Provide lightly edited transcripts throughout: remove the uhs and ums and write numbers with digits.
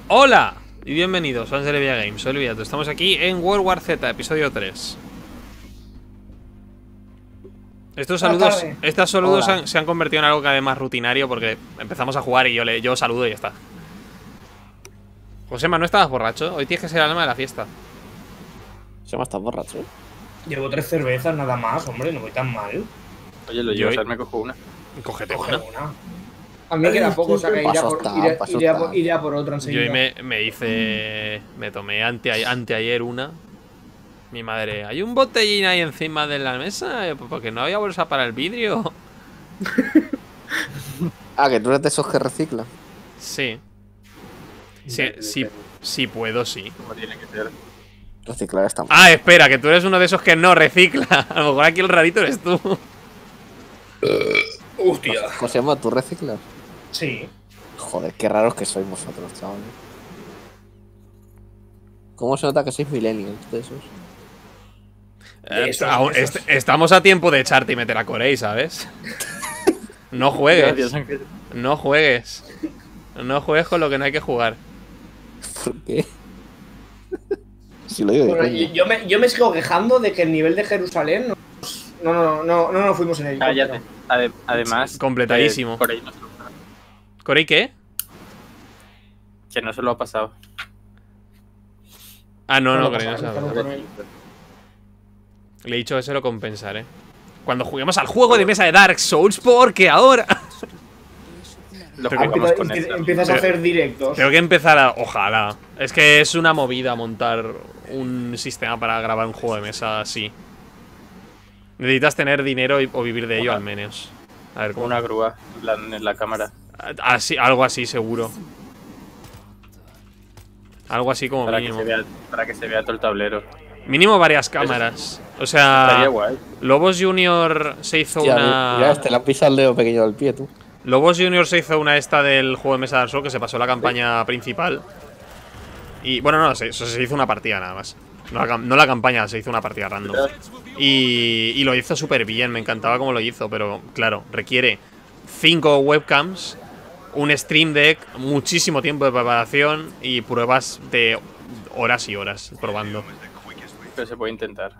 Hola y bienvenidos a Angelevia Games, soy Villato. Estamos aquí en World War Z, episodio 3. Estos saludos se han convertido en algo cada vez más rutinario porque empezamos a jugar y yo saludo y ya está. Josema, ¿no estabas borracho? Hoy tienes que ser el alma de la fiesta. Josema, ¿estás borracho? Llevo 3 cervezas nada más, hombre, no voy tan mal. Oye, lo llevo, me cojo una. Cógete una. A mí queda poco, o sea que iré a por otra enseguida. Yo hoy me tomé anteayer una. Mi madre, ¿hay un botellín ahí encima de la mesa? Porque no había bolsa para el vidrio. Que tú eres de esos que reciclan. Sí. Sí puedo, sí. Como tiene que ser. Reciclar está mal. Ah, espera, que tú eres uno de esos que no recicla. A lo mejor aquí el rarito eres tú. Hostia. Josema, ¿tú reciclas? Sí. Joder, qué raros que sois vosotros, chavales. ¿Cómo se nota que sois millennials de esos? Estamos a tiempo de echarte y meter a Corey, ¿sabes? No juegues. Gracias, Ángel. No juegues. No juegues con lo que no hay que jugar. ¿Por qué? Si lo digo Bueno, yo me sigo quejando de que el nivel de Jerusalén no fuimos en el Cállate. Además, completadísimo. Por ahí no se lo- ¿Corey qué? que no se lo ha pasado. Ah, no, No Corey no pasa, sabe. con él. Le he dicho que se lo compensaré. Cuando juguemos al juego de mesa de Dark Souls, porque ahora Lo jugamos con esto. Empiezas a hacer directos. tengo que empezar a... Ojalá. Es que es una movida montar un sistema para grabar un juego de mesa así. Necesitas tener dinero o vivir de ello al menos. A ver, Con ¿cómo? una grúa en la cámara. Así, algo así seguro. Algo así como Para que, mínimo. para que se vea todo el tablero. Mínimo varias cámaras. O Estaría sea, guay. Lobos Junior se hizo una... Mira, te la pisa el dedo pequeño del pie, tú. Lobos Junior se hizo una esta del juego de mesa de Dark Souls que se pasó la campaña principal. Y bueno, no, se hizo una partida nada más. No la campaña, se hizo una partida random. Y lo hizo súper bien, me encantaba cómo lo hizo, pero claro, requiere 5 webcams, un Stream Deck, muchísimo tiempo de preparación y pruebas de horas y horas probando. Pero se puede intentar.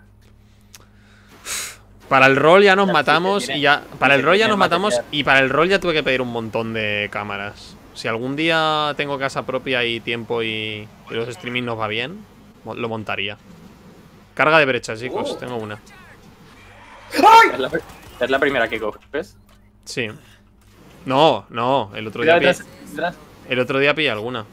Para el rol ya nos matamos y ya. Para el rol ya nos matamos y para el rol ya tuve que pedir un montón de cámaras. Si algún día tengo casa propia y tiempo y los streaming nos va bien, lo montaría. Carga de brecha, chicos, tengo una. Es la primera que coges. Sí. No, el otro día el otro día pillé alguna.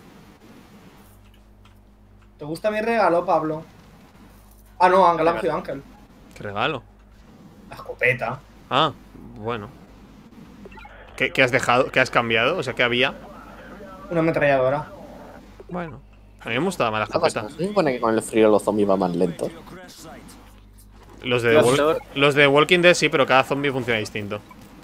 ¿Te gusta mi regalo, Pablo? Ah, no, Ángel. ¿Qué regalo? La escopeta. Ah, bueno. ¿Qué has dejado? ¿Qué has cambiado? O sea, ¿qué había? Una ametralladora. Bueno, a mí me gustaba más la ¿Qué pasa? escopeta. ¿Se supone que con el frío los zombies van más lentos? Los de Walking Dead sí, pero cada zombie funciona distinto.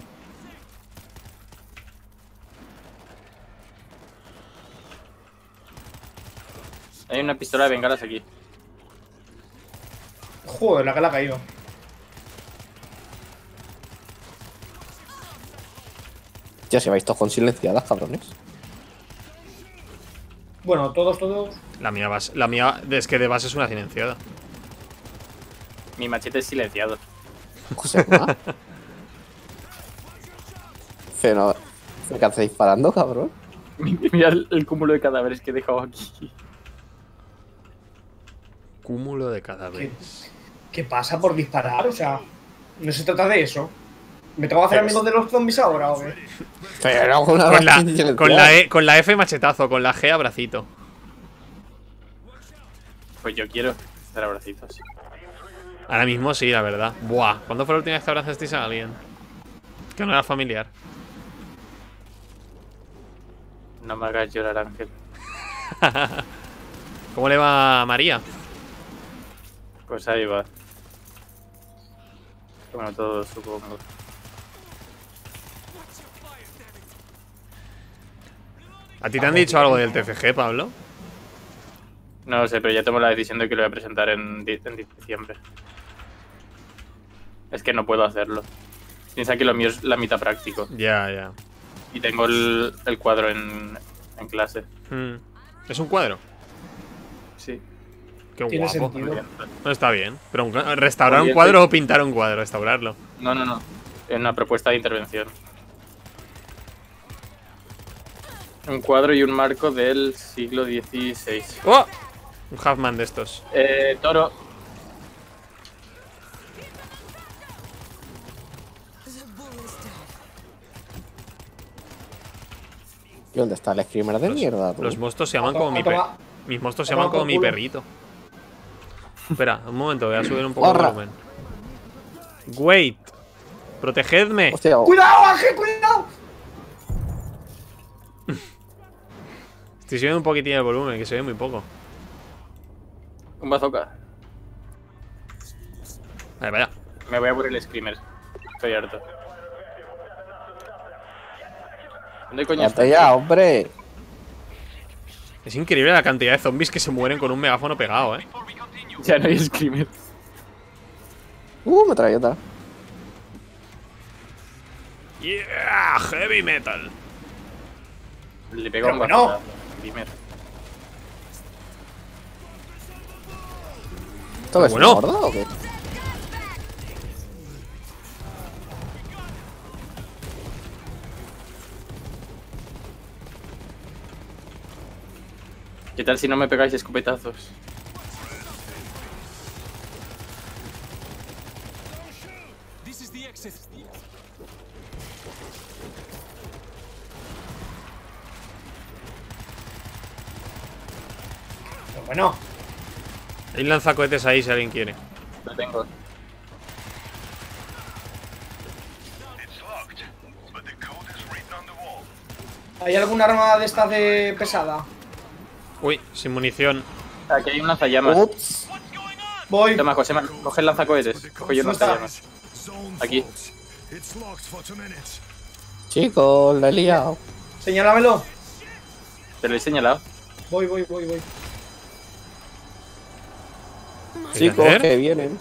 Hay una pistola de bengalas aquí. Joder, la que le ha caído. Ya se vais todos con silenciadas, cabrones. Bueno, todos. La mía es que de base es una silenciada. Mi machete es silenciado. Josema. Pero no. ¿Qué hace disparando, cabrón? Mira el cúmulo de cadáveres que he dejado aquí. Cúmulo de cadáveres. ¿Qué pasa por disparar? O sea, no se trata de eso. ¿Me tengo que hacer amigos de los zombies ahora o qué? Pero Con la F machetazo, con la G abracito. Pues yo quiero dar abracitos. Ahora mismo sí, la verdad. Buah, ¿cuándo fue la última vez que abrazasteis a alguien? Que no era familiar. No me hagas llorar, Ángel. ¿Cómo le va a María? Pues ahí va. Bueno, todo supongo. ¿A ti te han dicho algo del TFG, Pablo? No lo sé, pero ya tomo la decisión de que lo voy a presentar en diciembre. Es que no puedo hacerlo. Piensa que lo mío es la mitad práctico. Ya. Y tengo el cuadro en clase. ¿Es un cuadro? Sí. Qué Tiene guapo. sentido. No, está bien. Pero ¿restaurar un Oye, cuadro o pintar un cuadro? Restaurarlo. No, no, no. Es una propuesta de intervención. Un cuadro y un marco del siglo XVI. ¡Oh! Un Halfman de estos. Toro. ¿Y dónde está el screamer de mierda, tú? Los monstruos se llaman como mi Toma. Mis monstruos se Toma llaman como por mi culo. perrito. Espera, un momento, voy a subir un poco el Guarra. volumen. Wait. Protegedme. Hostia, ¡Cuidado, Ángel, cuidado! Estoy subiendo un poquitín el volumen, que se ve muy poco. Un bazooka. Vale, vaya. Me voy a por el screamer. Estoy harto. ¿Dónde coño cállate ya, hombre. Es increíble la cantidad de zombies que se mueren con un megáfono pegado, eh. Ya no hay screamer. Metralleta. Yeah, heavy metal. Le pego Pero un bueno. bazooka. Screamer. ¿Esto es Bueno. una horda o qué? ¿Qué tal si no me pegáis escopetazos? Pero bueno, Hay lanzacohetes ahí si alguien quiere. Lo tengo. ¿hay alguna arma de estas de pesada? Uy, sin munición. Aquí hay un lanzallamas. Ups. Voy. Toma, José, coge el lanzacohetes. Coge yo el ¿Dónde está? lanzallamas. Aquí. Chicos, la he liado. Señálamelo. Te lo he señalado. Voy. ¿Qué Chicos, hacer? que vienen.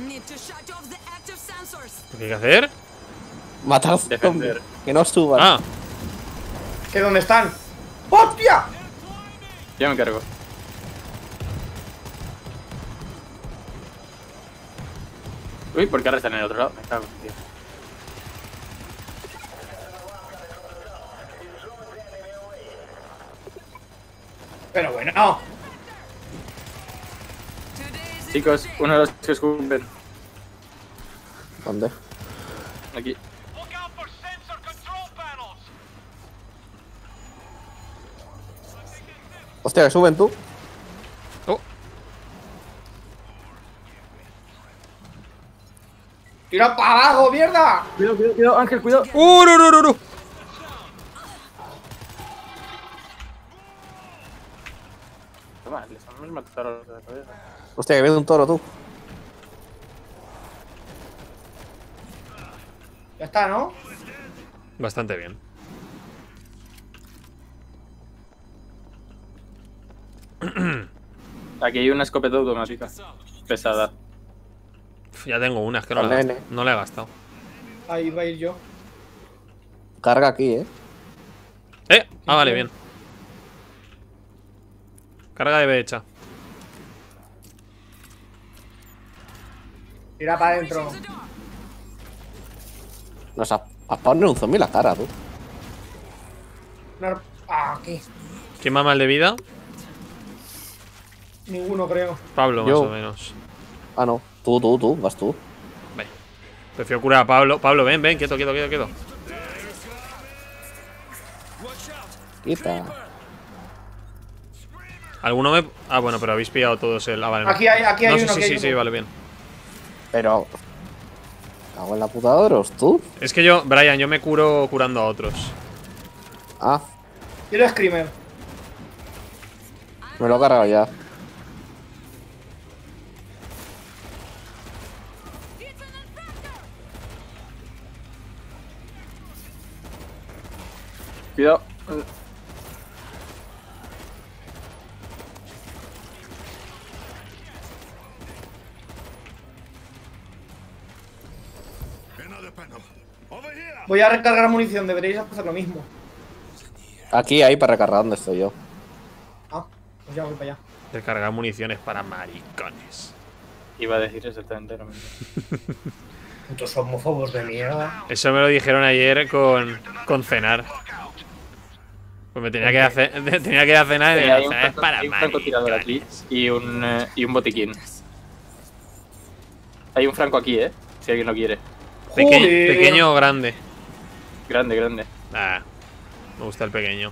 ¿Qué hay que hacer? Matar Defender. zombies. Que no suban. Ah, ¿Que dónde están? ¡Hostia! Yo me cargo. Uy, ¿por qué ahora están en el otro lado? Me cago, tío. Pero bueno. Chicos, uno de los que escupen. ¿Dónde? Aquí. Hostia, que suben tú. oh, ¡Tira para abajo, mierda! Cuidado, Ángel, cuidado. no. Toma, les hemos matado a los de la cabeza. Hostia, que viene un toro tú. Ya está, ¿no? Bastante bien. Aquí hay una escopeta automática. Pesada. Uf, ya tengo una, es que no Al la, nene. no la he gastado. Ahí va a ir yo. Carga aquí, Ah, vale, bien. Carga de B hecha. Tira para adentro. Nos has poner un zombie en la cara, tú. Aquí. ¿Quién va mal de vida? Ninguno, creo. Pablo, Yo. más o menos. Ah, no. Tú, vas tú. Ven. Prefiero curar a Pablo. Pablo, ven, quieto. Quita. ¿Alguno me...? Ah, bueno, pero habéis pillado todos el... Ah, vale, no. Aquí hay No, uno. sí, aquí hay sí, uno. vale, bien. Pero... Cago en la puta de Oros, tú. Es que yo, Brian, yo me curo curando a otros. Ah, Quiero Screamer. me lo he cargado ya. Cuidado. Voy a recargar munición. Deberéis hacer lo mismo. Aquí hay para recargar donde estoy yo. Ah. Pues ya voy para allá. Descargar municiones para maricones. Iba a decir exactamente lo mismo. Putos homófobos de mierda. Eso me lo dijeron ayer con cenar. Pues me tenía que hacer, tenía que ir a cenar y Hay cenar es para un francotirador aquí maricones. y un botiquín. Hay un franco aquí, si alguien lo quiere. Joder. Pequeño o grande. Grande, grande. Ah, me gusta el pequeño.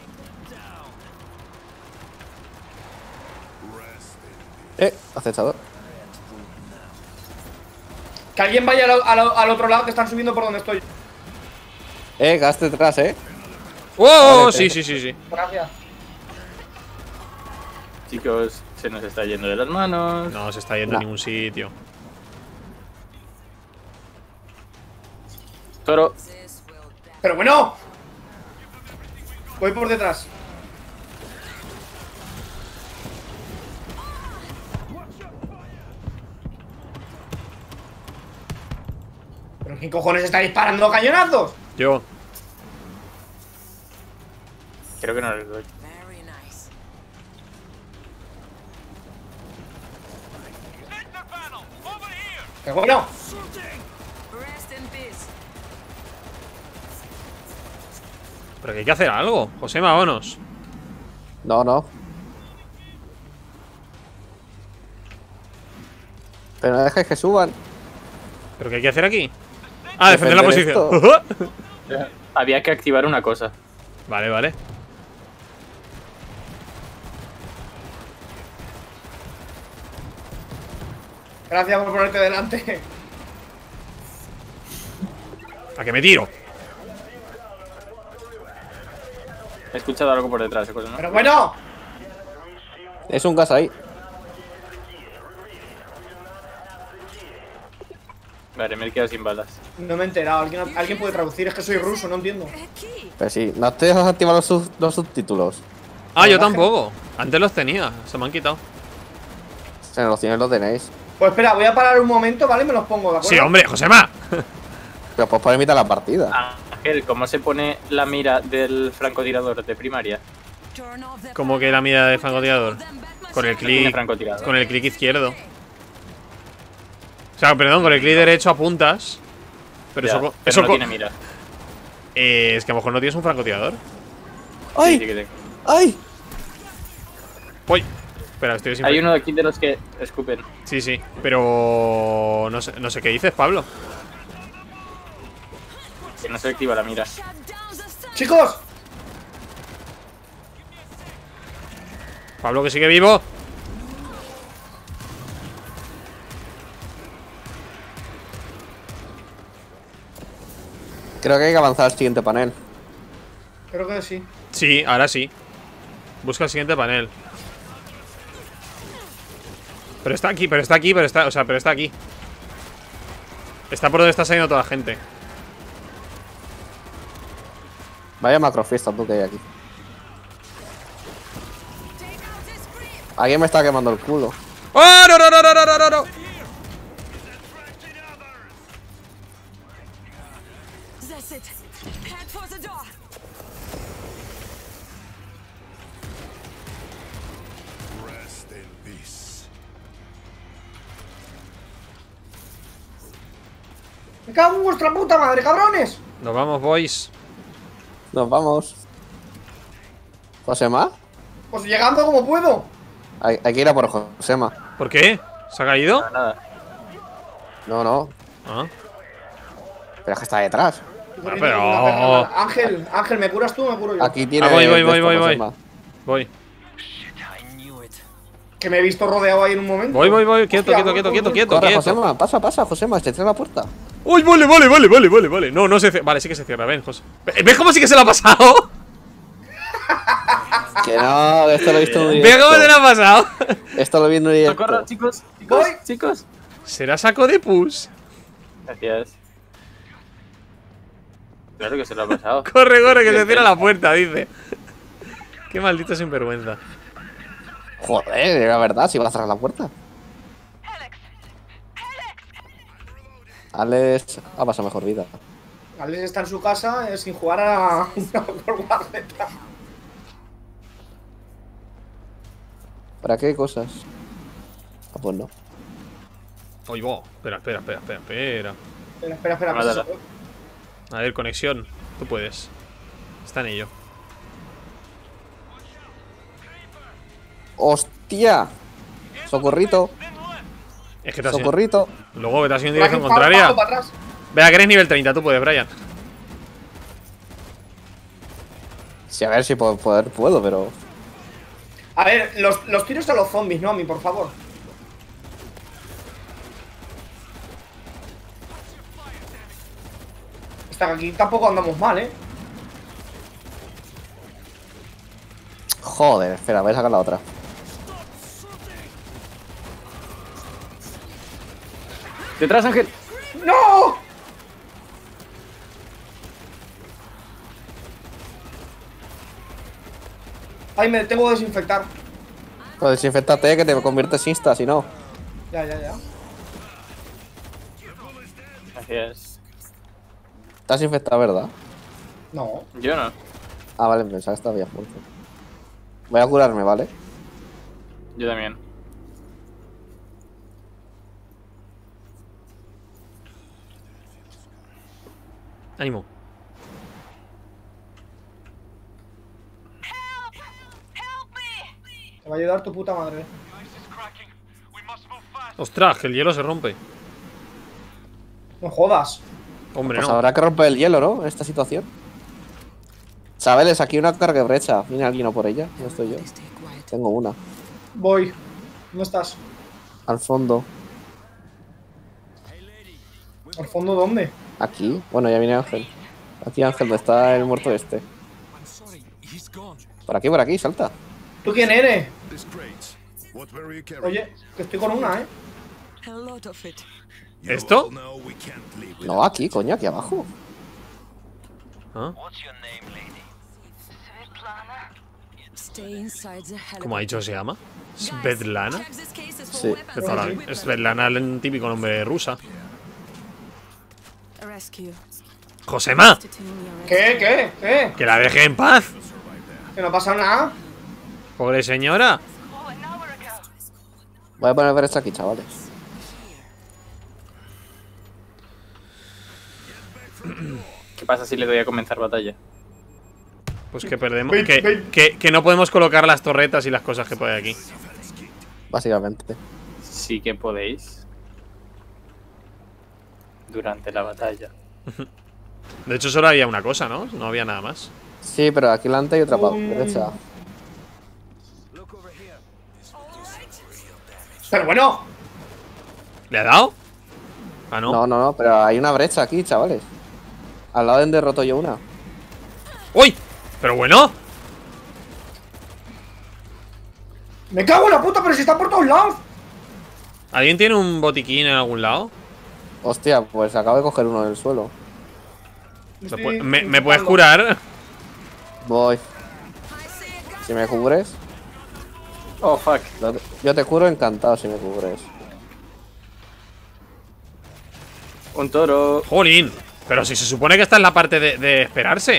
Acechador. Que alguien vaya al otro lado, que están subiendo por donde estoy. Gas detrás, ¡Oh! Vale, Sí, sí, sí, sí. Gracias. Chicos, se nos está yendo de las manos. No se está yendo a ningún sitio. Toro. Pero bueno. Voy por detrás. ¿Pero quién cojones está disparando cañonazos? Yo. Creo que no les doy. Pero bueno. Pero que hay que hacer algo. Josema, vámonos. No. Pero no dejes que suban. ¿Pero qué hay que hacer aquí? Ah, defender la Defender posición. Había que activar una cosa. Vale, vale. Gracias por ponerte delante. ¿A qué me tiro? He escuchado algo por detrás, ¿no? Pero bueno. Es un gas ahí. Vale, me he quedado sin balas. No me he enterado. ¿Alguien puede traducir? Es que soy ruso, no entiendo. Pero sí, no te dejas activar los subtítulos. Ah, yo tampoco. Antes los tenía. Se me han quitado. En los cines los tenéis. Pues espera, voy a parar un momento, ¿vale? Me los pongo, ¿de acuerdo? Sí, hombre, Josema. Pero pues poder mitad la partida. Ángel, ¿cómo se pone la mira del francotirador de primaria? Como que la mira de francotirador. Con el Tiene clic. francotirador. Con el clic izquierdo. O sea, perdón, con el clic derecho apuntas. Pero Ya, eso. pero eso no tiene mira. es que a lo mejor no tienes un francotirador. Sí, sí ¡Ay! que tengo. ¡Ay! Uy. Espera, estoy sin. Hay uno de aquí de los que escupen. Sí, sí. Pero. No sé qué dices, Pablo. Que no se activa la mira. ¡Chicos! Pablo, que sigue vivo. Creo que hay que avanzar al siguiente panel. Creo que sí. Sí, ahora sí. Busca el siguiente panel. Pero está aquí, pero está aquí, pero está. O sea, pero está aquí. Está por donde está saliendo toda la gente. Vaya macrofiesta tú que hay aquí. Alguien me está quemando el culo. ¡Oh, no, no, no, no, no, no, no! ¡Me cago en vuestra puta madre, cabrones! Nos vamos, boys. Nos vamos. ¿Josema? Pues llegando como puedo. Hay que ir a por Josema. ¿Por qué? ¿Se ha caído? Nada. No. Ah. Pero es que está detrás. pero- Ángel, ¿me curas tú o me curo yo? Aquí tiene. voy, Josema. Voy. Que me he visto rodeado ahí en un momento. Voy. Quieto, Hostia, quieto. Corre, Josema. Pasa, Josema. Se cierra la puerta. Uy, vale. No se cierra. Vale, sí que se cierra. Ven, José. ¿Ves cómo sí que se lo ha pasado? Que no, esto lo he visto muy ¿Ves bien. cómo se lo ha pasado? Esto lo vi en un directo. ¡Socorro, chicos! Voy. ¡Chicos! ¿Será saco de pus? Gracias. Claro que se lo ha pasado. Corre, que se cierra la puerta, dice. Qué maldito sinvergüenza. Joder, era verdad, si iba a cerrar la puerta. Alex ha pasado mejor vida. Alex está en su casa sin jugar a una por guardeta. ¿Para qué cosas? Ah, pues no. Oye, va. Espera. Espera. Mátala. A ver, conexión. Tú puedes. Está en ello. ¡Hostia! Socorrito. Es que te has ido. Socorrito. Luego que te has ido en Por aquí, dirección contraria. para atrás. Vea, que eres nivel 30. Tú puedes, Brian. Sí, a ver si puedo, pero... A ver, los tiros a los zombies, no a mí, por favor. Hasta que aquí tampoco andamos mal, Joder, espera, voy a sacar la otra. ¡Detrás, Ángel! ¡No! Ay, me tengo que desinfectar. Pues desinfectate, que te conviertes insta, si no. Ya. Gracias. Estás infectado, ¿verdad? No. Yo no. Ah, vale, pensaba que estaba muerto. Voy a curarme, ¿vale? Yo también. Ánimo. Te va a ayudar tu puta madre. Ostras, que el hielo se rompe. No jodas. Hombre, Pues no. habrá que romper el hielo, ¿no? En esta situación. Chavales, aquí una carga brecha. ¿Viene alguien o por ella? No estoy yo. Tengo una. Voy. ¿Dónde estás? Al fondo. ¿Al fondo dónde? Aquí. Bueno, ya viene Ángel. Aquí Ángel, ¿dónde está el muerto este? Por aquí, salta. ¿Tú quién eres? Oye, que estoy con una, ¿Esto? No, aquí, coño, aquí abajo. ¿Ah? ¿Cómo ha dicho se llama? ¿Svetlana? Sí. Svetlana, el típico nombre rusa. ¡Josema! ¿Qué? ¡Que la deje en paz! Que no pasa nada. ¡Pobre señora! Voy a poner brecha aquí, chavales. ¿Qué pasa si le doy a comenzar batalla? Pues que perdemos. Ven. Que no podemos colocar las torretas y las cosas que puede aquí. Básicamente. Sí que podéis. Durante la batalla. De hecho, solo había una cosa, ¿no? No había nada más. Sí, pero aquí delante hay otra derecha. Pero bueno. ¿Le ha dado? Ah, no. No, pero hay una brecha aquí, chavales. Al lado de donde he roto yo una. ¡Uy! Pero bueno. Me cago en la puta, pero si está por todos lados. ¿Alguien tiene un botiquín en algún lado? Hostia, pues acabo de coger uno del suelo. ¿Me puedes curar? Voy. Si me cubres. Oh, fuck. Yo te curo encantado si me cubres. Un toro. ¡Jolín! Pero si se supone que está en la parte de esperarse.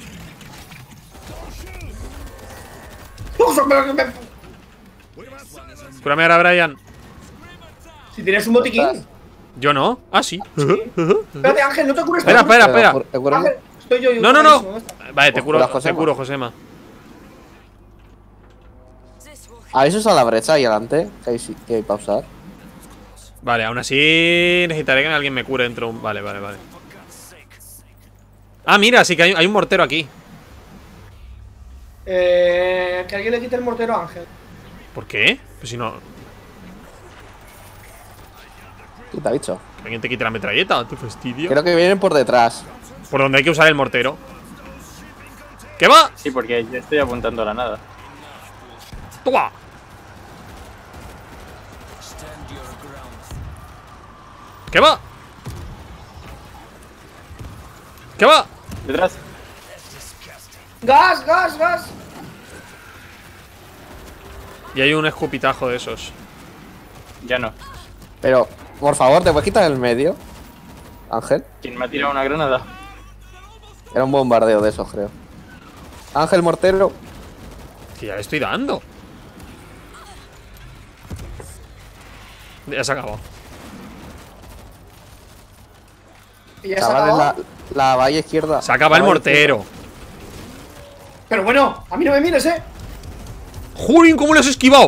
Cúrame ahora, Brian. Si tienes un botiquín. Yo no. Ah, sí. Espérate, Ángel, no te cures. Espera. ¿Te curo? Ángel, estoy yo. No. ¿Dónde está? Vale, te Cura, curo, Josema. Josema. ¿Habéis usado la brecha ahí adelante? Que hay para usar. Vale, aún así necesitaré que alguien me cure dentro. Vale. Ah, mira, sí que hay un mortero aquí. Que alguien le quite el mortero a Ángel. ¿Por qué? Pues si no. ¿Qué te ha dicho? Que alguien te quite la metralleta, tu fastidio. Creo que vienen por detrás. Por donde hay que usar el mortero. ¿Qué va? Sí, porque yo estoy apuntando a la nada. ¡Toma! ¿Qué va? ¿Qué va? Detrás. ¡Gas! Y hay un escupitajo de esos. Ya no. Pero, por favor, ¿te puedes quitar el medio? Ángel. ¿Quién me ha tirado una granada? Era un bombardeo de esos, creo. Ángel mortero. Que ya le estoy dando. Ya se ha acabado. Y ya se ha Chavales, acabado. la valla izquierda. Se acaba el La valla mortero. Pero bueno, a mí no me mires, ¡Jurin! ¿Cómo lo has esquivado?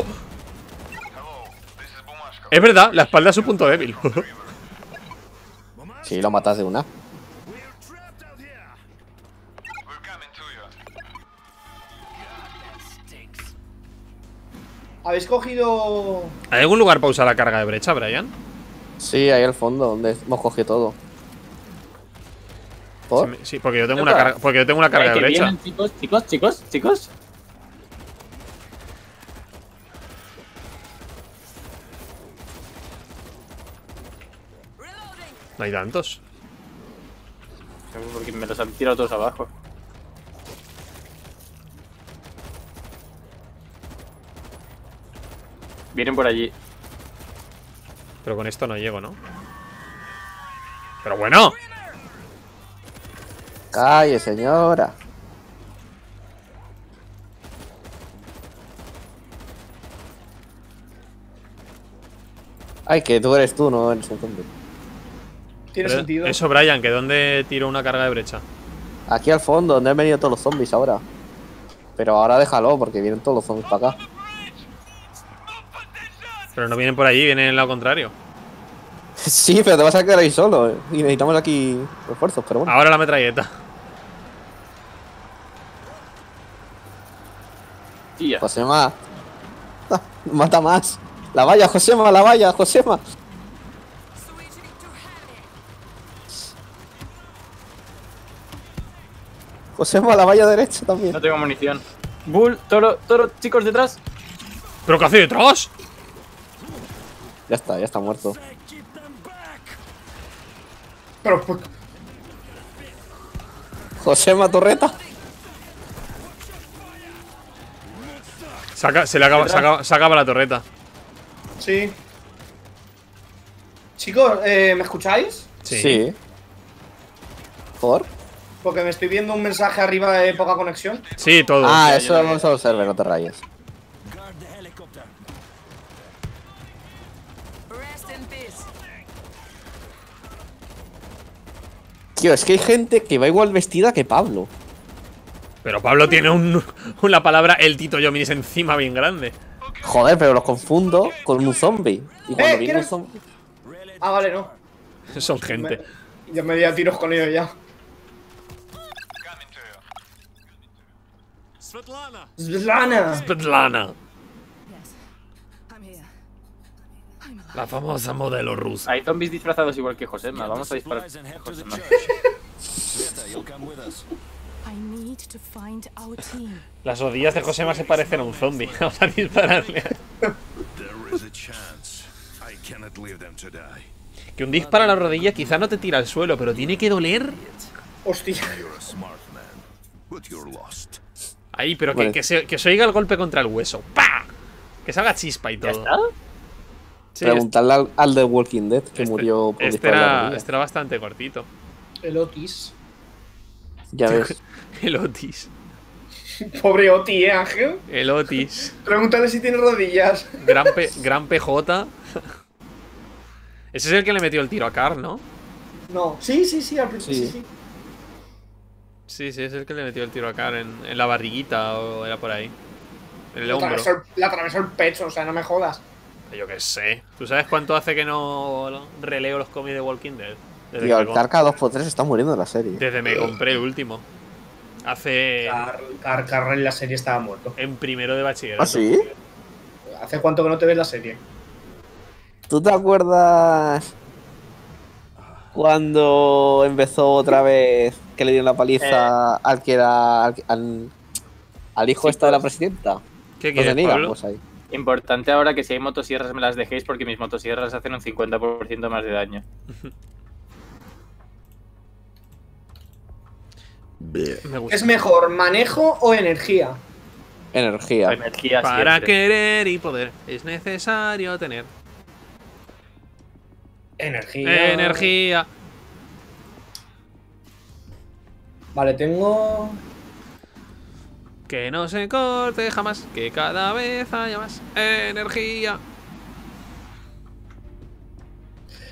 Es verdad, la espalda es su punto débil. izquierda. Sí, lo matas de una. ¿Habéis cogido...? ¿Hay algún lugar para usar la carga de brecha, Brian? Sí, ahí al fondo, donde hemos cogido todo. ¿Por? Sí, porque yo tengo una carga, de que brecha. vienen, chicos. No hay tantos. Porque me los han tirado todos abajo. Vienen por allí. Pero con esto no llego, ¿no? Pero bueno. Calle, señora. Ay, que tú eres tú, no eres el zombie. Tiene Pero sentido. eso, Brian, que ¿dónde tiro una carga de brecha? Aquí al fondo, donde han venido todos los zombies ahora. Pero ahora déjalo, porque vienen todos los zombies para acá. Pero no vienen por allí, vienen en el lado contrario. Sí, pero te vas a quedar ahí solo. Y necesitamos aquí refuerzos, pero bueno. Ahora la metralleta. Tía. Josema. Mata más. La valla, Josema, la valla, Josema. Josema, la valla derecha también. No tengo munición. Bull, toro, chicos detrás. ¿Pero qué hace detrás? Ya está muerto. Pero, pues, Josema, torreta. Se acaba la torreta. sí. Chicos, ¿me escucháis? Sí. ¿Por? Porque me estoy viendo un mensaje arriba de poca conexión. Sí, todo. Ah, eso lo vamos a observar, no te rayes. Tío, es que hay gente que va igual vestida que Pablo. Pero Pablo tiene una palabra el Tito Yominis encima bien grande. Joder, pero los confundo con un zombie. Y cuando viene un ¿quieres? zombie. Ah, vale, no. Son gente. Ya me di a tiros con ellos ya. Svetlana. Svetlana. La famosa modelo rusa. Hay zombies disfrazados igual que Josema. Vamos a disparar a Josema. Las rodillas de Josema se parecen a un zombie. Vamos a dispararle. Que un disparo a la rodilla quizá no te tira al suelo, pero tiene que doler. Hostia. Ahí, pero Vale. que se oiga el golpe contra el hueso. ¡Pah! Que salga chispa y ¿Ya todo. está? Sí, Preguntarle al de Walking Dead que murió por disparar a la rodilla. este era bastante cortito. El Otis. Ya ves. El Otis. Pobre Oti, Ángel. El Otis. Pregúntale si tiene rodillas. Gran PJ. Ese es el que le metió el tiro a Carl, ¿no? No. Sí, al principio Sí. sí. Sí, es el que le metió el tiro a Carl en la barriguita o era por ahí. En el hombro. Le atravesó el pecho, o sea, no me jodas. Yo qué sé. ¿Tú sabes cuánto hace que no releo los cómics de Walking Dead? Tío, el Carca 2x3 está muriendo en la serie. Desde me compré el último. Hace... Carl en la serie estaba muerto. En primero de bachillerato. ¿Ah, sí? ¿Hace cuánto que no te ves la serie? ¿Tú te acuerdas cuando empezó otra vez que le dieron la paliza al que era al hijo Sí, esta de la pues. presidenta? ¿Qué ¿No quieres, te diga? Pablo? Pues ahí. Importante ahora que si hay motosierras me las dejéis porque mis motosierras hacen un 50% más de daño. Me gusta. ¿Es mejor manejo o energía? Energía. Energía Para siempre. querer y poder es necesario tener energía. Vale, tengo... Que no se corte jamás, que cada vez haya más energía.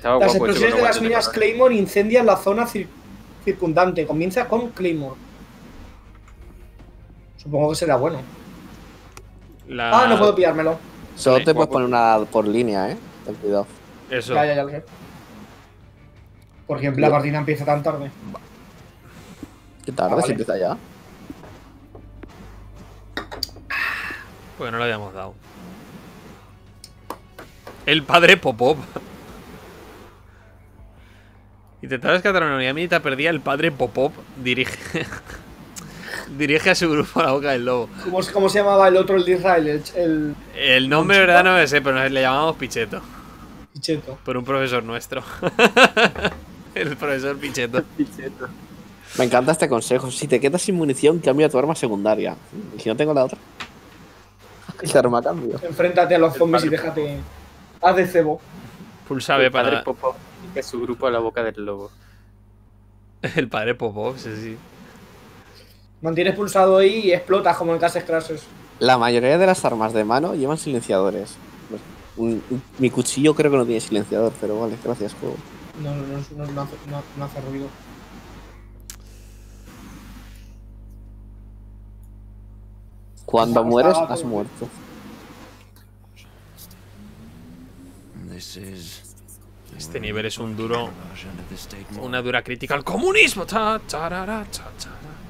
Estaba Las guapo ese explosiones con de los las guantes minas color. Claymore incendian la zona circundante. Comienza con Claymore. Supongo que será bueno. Ah, no puedo pillármelo. Solo te puedes Guapo. poner una por línea, ten cuidado. Eso. Ya lo sé. Porque la partida empieza tan tarde. Qué tarde, vale. si empieza ya. Porque no lo habíamos dado. El padre Popov. Intentar rescatar una unidad militar perdida. El padre Popov dirige. Dirige a su grupo a la boca del lobo. ¿Cómo se llamaba el otro, el de Israel? El nombre, verdad, no me sé, pero le llamamos Picheto. Picheto. Por un profesor nuestro. El profesor Picheto. Me encanta este consejo. Si te quedas sin munición, cambia tu arma secundaria. Y si no tengo la otra. ¿Qué arma cambio? Enfréntate a los zombies y déjate. Haz de cebo. Pulsa B El padre para. Popov dirige a su grupo a la boca del lobo. El padre Popov, sí, sí. Mantienes pulsado ahí y explotas como en Casas Crashes. La mayoría de las armas de mano llevan silenciadores. Mi cuchillo creo que no tiene silenciador, pero vale, gracias, juego. No hace ruido. Cuando mueres, has muerto. Este nivel es un duro. Una dura crítica al comunismo. Ta, tarara, ta, ta.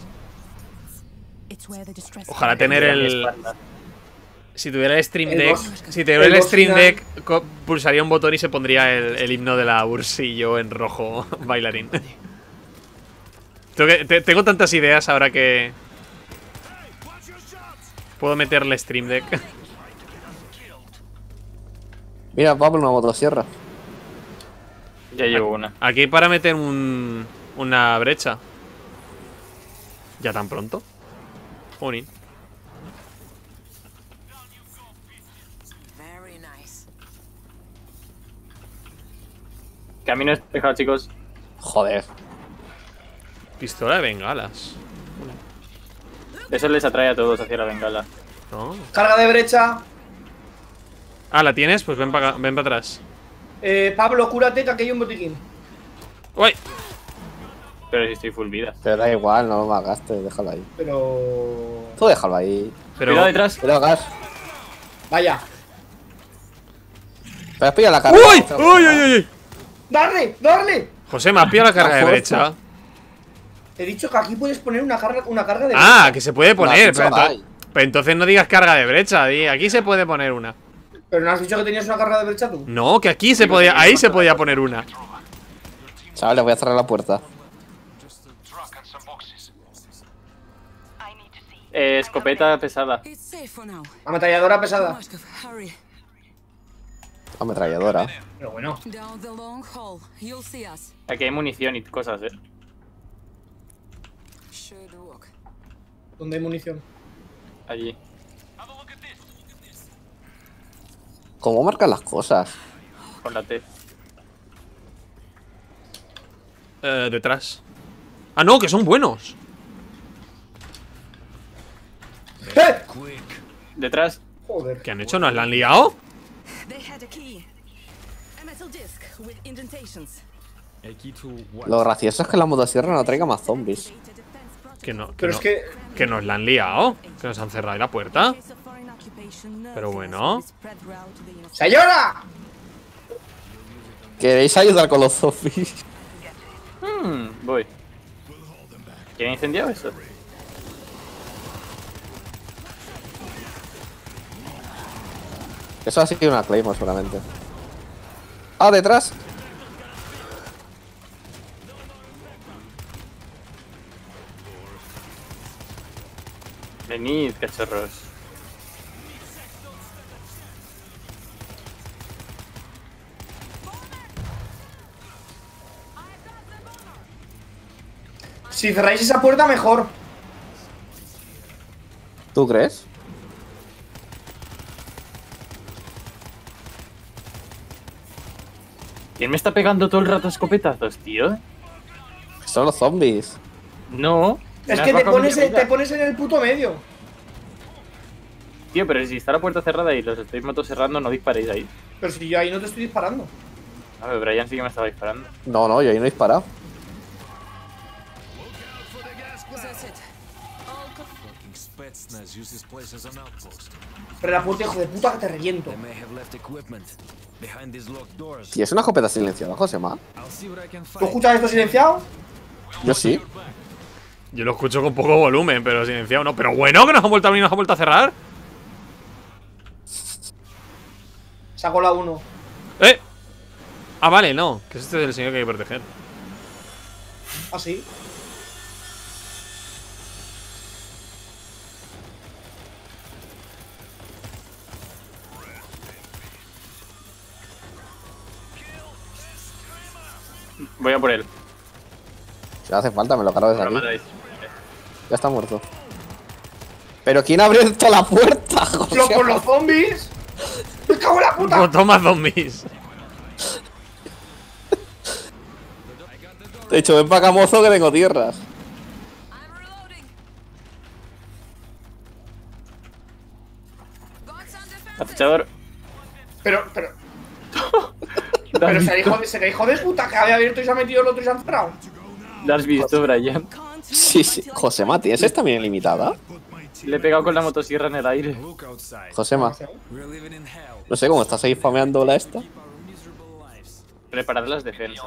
Ojalá tener el. Si tuviera el Stream El Deck. boss- Si tuviera el el boss Stream final. Deck, pulsaría un botón y se pondría el himno de la URSS y yo en rojo bailarín. Tengo tantas ideas ahora que. Puedo meterle Stream Deck. Mira, Pablo, una motosierra. Ya llevo una. Aquí hay para meter una brecha. ¿Ya tan pronto? Joder. Camino despejado, chicos. Joder. Pistola de bengalas. Eso les atrae a todos hacia la bengala. ¿No? Carga de brecha. Ah, ¿la tienes? Pues ven para atrás. Pablo, cúrate que aquí hay un botiquín. ¡Uy! Pero si estoy full vida. Pero da igual, no lo gastes, déjalo ahí. Pero. Tú déjalo ahí. Pero. Cuidado detrás. Cuidado, gas. Vaya. Pero pilla la carga. ¡Uy! ¡Uy, uy, uy! ¡Darle! ¡Darle! José, me ha pillado la carga de fuerza. brecha. He dicho que aquí puedes poner una carga de Ah, brecha. que se puede poner. No, Pero, pero entonces no digas carga de brecha. Aquí se puede poner una. Pero no has dicho que tenías una carga de brecha tú. No, que aquí se podía. Ahí se podía poner una. Chavales, voy a cerrar la puerta. Escopeta pesada. Ametralladora pesada. Ametralladora. Pero bueno. Aquí hay munición y cosas, ¿Dónde hay munición? Allí. ¿Cómo marcan las cosas? Con la T. Detrás. Ah, no, que son buenos. ¡Eh! Detrás. Joder. ¿Qué han hecho? ¿Nos la han liado? Lo gracioso es que la motosierra no traiga más zombies. Que no. Pero es que. Que nos la han liado. Que nos han cerrado ahí la puerta. Pero bueno. ¡Señora! ¿Queréis ayudar con los zombies? Voy. ¿Quién ha incendiado eso? Eso ha sido una Claymore seguramente. ¡Ah, detrás! Venid, cachorros. Si cerráis esa puerta, mejor. ¿Tú crees? ¿Quién me está pegando todo el rato escopetazos, tío? Son los zombies. No. Es me que has bajado mi vida. te pones en el puto medio. Tío, pero si está la puerta cerrada y los estoy motoserrando, no disparéis ahí. Pero si yo ahí no te estoy disparando. A ver, Brian sí que me estaba disparando. No, no, yo ahí no he disparado. Pero la puerta, hijo de puta, que te reviento. Y es una escopeta silenciada, Josema. ¿Tú escuchas esto silenciado? Yo sí. Yo lo escucho con poco volumen, pero silenciado no. Pero bueno, que nos han vuelto a abrir y nos han vuelto a cerrar. Saco la 1. ¡Eh! Ah, vale, no. Que es este del señor que hay que proteger. ¿Ah, sí? Voy a por él. Si hace falta, me lo cargo desde No lo aquí. matáis. Ya está muerto. ¿Pero quién ha abierto la puerta, José? ¡Por los zombies! ¡Me cago en la puta! No, toma zombies. Te he dicho, ven para acá, mozo, que tengo tierras. Acechador. Pero se hijo de puta que había abierto y se ha metido el otro y se ha encerrado. ¿Lo has visto, Brian? Sí, sí. Josema, ¿tienes esta también ilimitada? Le he pegado con la motosierra en el aire. Josema, no sé cómo estás ahí fameando la esta. Preparad las defensas.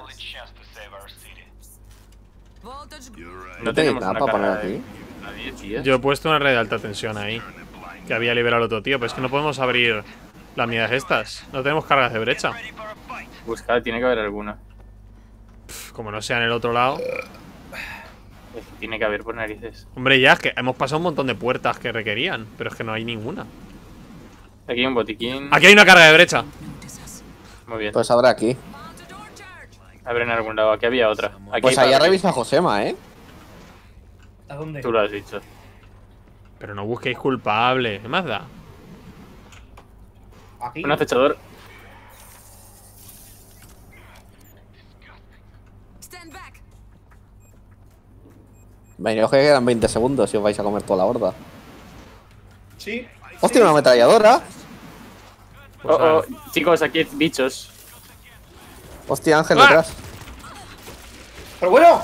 No tenéis nada para poner aquí. Nadie, tío. Yo he puesto una red de alta tensión ahí. Que había liberado el otro tío. Pero es que no podemos abrir las mierdas estas. No tenemos cargas de brecha. Buscad, tiene que haber alguna. Como no sea en el otro lado. Tiene que haber por narices. Hombre, ya es que hemos pasado un montón de puertas que requerían. Pero es que no hay ninguna. Aquí hay un botiquín. Aquí hay una carga de brecha. Muy bien. Pues habrá aquí. Abre en algún lado. Aquí había otra. Aquí Pues hay allá para- revisa Josema, ¿eh? ¿A dónde? Tú lo has dicho. Pero no busquéis culpable. ¿Qué más da? Aquí. Un acechador. Veniros que quedan 20 segundos si os vais a comer toda la horda. Sí. ¡Hostia, una ametralladora! Pues Oh, chicos, aquí hay bichos. ¡Hostia, Ángel, ¡Ah! detrás! Pero bueno.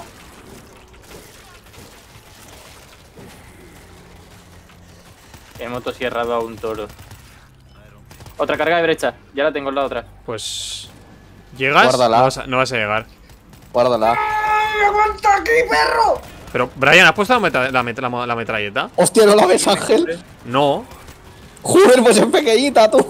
He motosierrado a un toro. Otra carga de brecha. Ya la tengo en la otra. Pues... ¿Llegas? Guárdala. No vas a llegar. Guárdala. ¡Ay, aguanta aquí, perro! Pero, Brian, ¿has puesto la metralleta? ¡Hostia, no la ves, Ángel! No. ¡Joder, pues es pequeñita, tú!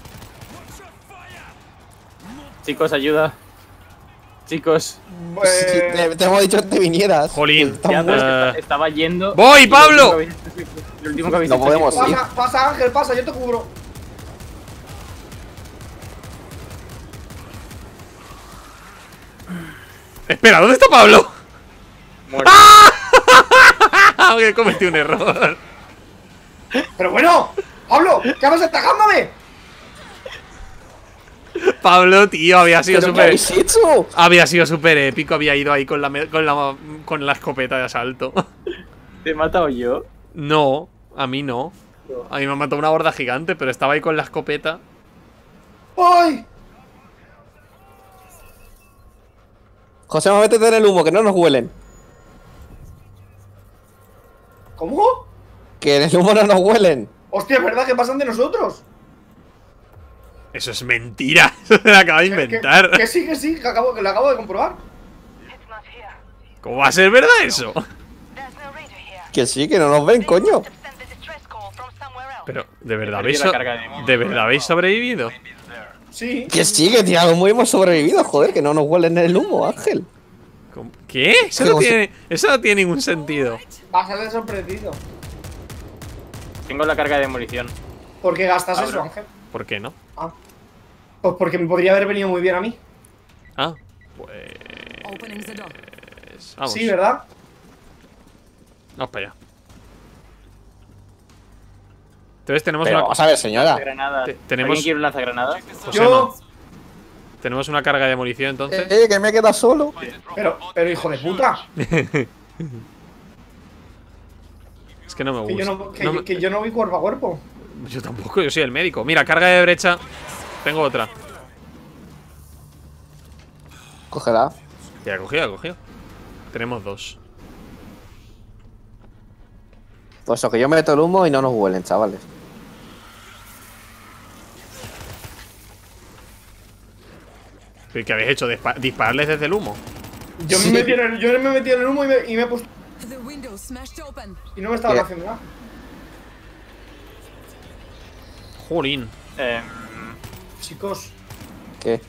Chicos, ayuda. Chicos. Sí, te hemos dicho que te vinieras. Jolín. Está Ya, pero es que Eh. estaba yendo. ¡Voy, y lo Pablo! último que habéis- Lo último que habéis No hecho podemos es- ir. Pasa, Ángel, pasa, yo te cubro. Espera, ¿dónde está Pablo? Muerto. Que cometí un error. Pero bueno, Pablo, ¿qué haces atacándome? Pablo, tío, había sido ¿Pero qué súper... habéis hecho? Había sido súper épico. Había ido ahí con la escopeta de asalto. ¿Te he matado yo? No, a mí no. A mí me mató una horda gigante, pero estaba ahí con la escopeta. ¡Ay! José, métete en el humo, que no nos huelen. ¿Cómo? Que en el humo no nos huelen. Hostia, ¿es verdad que pasan de nosotros? Eso es mentira. Eso se lo acaba de inventar. Que sí, que lo acabo de comprobar. ¿Cómo va a ser verdad eso? Que sí, que no nos ven, coño. Pero, ¿de verdad Perdí habéis, la carga de munición. ¿de verdad habéis sobrevivido? Sí. Que sí, que tío, muy hemos sobrevivido, joder, que no nos huelen en el humo, Ángel. ¿Cómo? ¿Qué? Eso ¿Qué no, cosa? eso no tiene ningún sentido. Vas a ser sorprendido. Tengo la carga de munición. ¿Por qué gastas Ahora. eso, Ángel? ¿Por qué no? Ah. Pues porque me podría haber venido muy bien a mí. Ah, pues... Vamos. Sí, ¿verdad? Vamos para allá. Entonces tenemos Pero una... vamos a ver, señora. Lanzagranadas. tenemos- ¿Alguien quiere un lanzagranadas? Josema, Yo. tenemos una carga de munición entonces. Que me queda solo. Pero hijo de puta. Es que no me Que gusta. yo no, que, No me- que yo no voy cuerpo a cuerpo. Yo tampoco, yo soy el médico. Mira, carga de brecha. Tengo otra. Cógela. Ya he cogido, he cogido. Tenemos 2. Pues eso, que yo meto el humo y no nos huelen, chavales. ¿Qué habéis hecho? ¿Dispararles desde el humo? Yo me metí en el humo y me he puesto. Y no me estaba ¿Qué? haciendo nada. Jolín. Chicos, ¿Qué?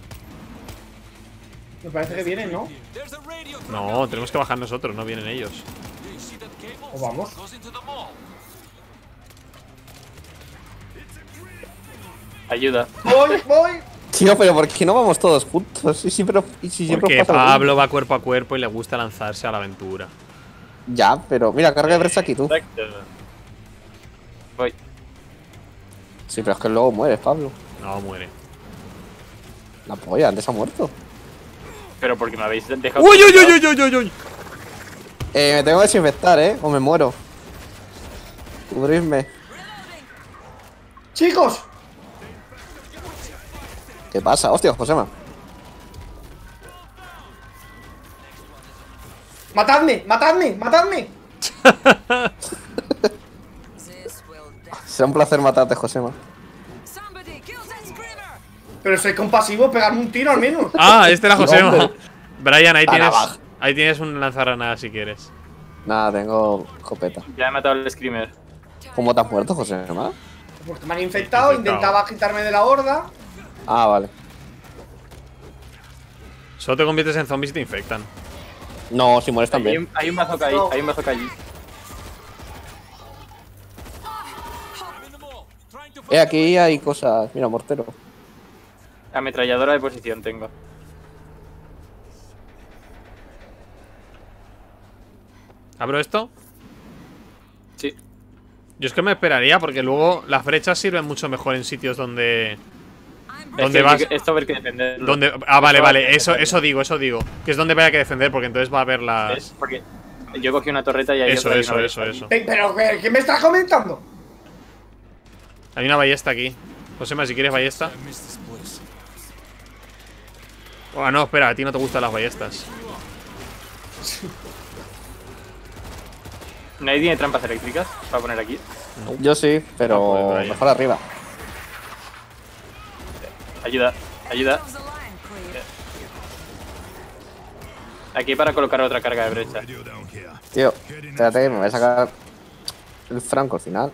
me parece que vienen, ¿no? No, tenemos que bajar nosotros, no vienen ellos. O vamos. Ayuda. Voy. Tío, pero ¿por qué no vamos todos juntos? Y siempre Porque pasa lo Pablo va cuerpo a cuerpo y le gusta lanzarse a la aventura. mismo. Ya, pero mira, carga de brecha aquí tú. Exacto. Voy. Sí, pero es que luego mueres, Pablo. No, muere. La polla, antes ha muerto. Pero porque me habéis dejado. ¡Uy, uy, uy, uy, uy, uy! Me tengo que desinfectar, o me muero. Cubrirme. Chicos, ¿Qué pasa? Hostia, Josema. matadme. Será un placer matarte, Josema. Pero soy compasivo, pegarme un tiro al menos. Ah, este era José. No, hombre. Brian, Navaja. ahí tienes un lanzarranada si quieres. Nada, tengo escopeta. Ya he matado al screamer. ¿Cómo te has muerto, Josema? Porque me han infectado, intentaba quitarme de la horda. Ah, vale. Solo te conviertes en zombies y te infectan. No, si mueres también. Hay un bazooka ahí, hay un bazooka allí. Aquí hay cosas. Mira, mortero. Ametralladora de posición tengo. ¿Abro esto? Sí. Yo es que me esperaría porque luego las brechas sirven mucho mejor en sitios donde Es que vas. esto va a haber que defenderlo. Vale, eso digo. Que es donde vaya que defender porque entonces va a haber las. ¿Ves? Porque yo cogí una torreta y hay Eso. otra y una ballesta allí. Pero, ¿qué me estás comentando? Hay una ballesta aquí. Josema, si quieres ballesta. Oh, no, espera, a ti no te gustan las ballestas. ¿Nadie tiene trampas eléctricas para poner aquí? Yo sí, pero Ah, pues, mejor arriba. Ayuda. Aquí para colocar otra carga de brecha. Tío, espérate que me voy a sacar el franco al final.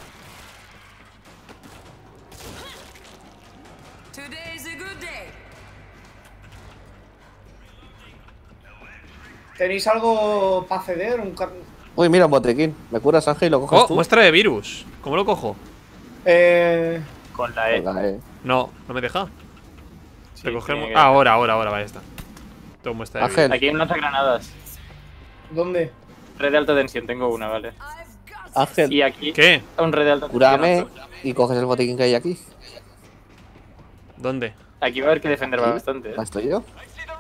¿Tenéis algo para ceder? Uy, mira un botequín. ¿Me curas, Ángel, y lo coges Oh, tú? muestra de virus. ¿Cómo lo cojo? Con la E. Venga, No me deja. Sí, Recogemos. tiene que- Ahora, vaya está. Todo muestra de Ángel. virus. Aquí hay un lanzagranadas. ¿Dónde? Red de alta tensión, tengo una, vale. Ángel, Y aquí ¿Qué? un red de alta cúrame tensión. y coges el botiquín que hay aquí. ¿Dónde? Aquí va a haber que defender ¿Sí? bastante. ¿La estoy yo?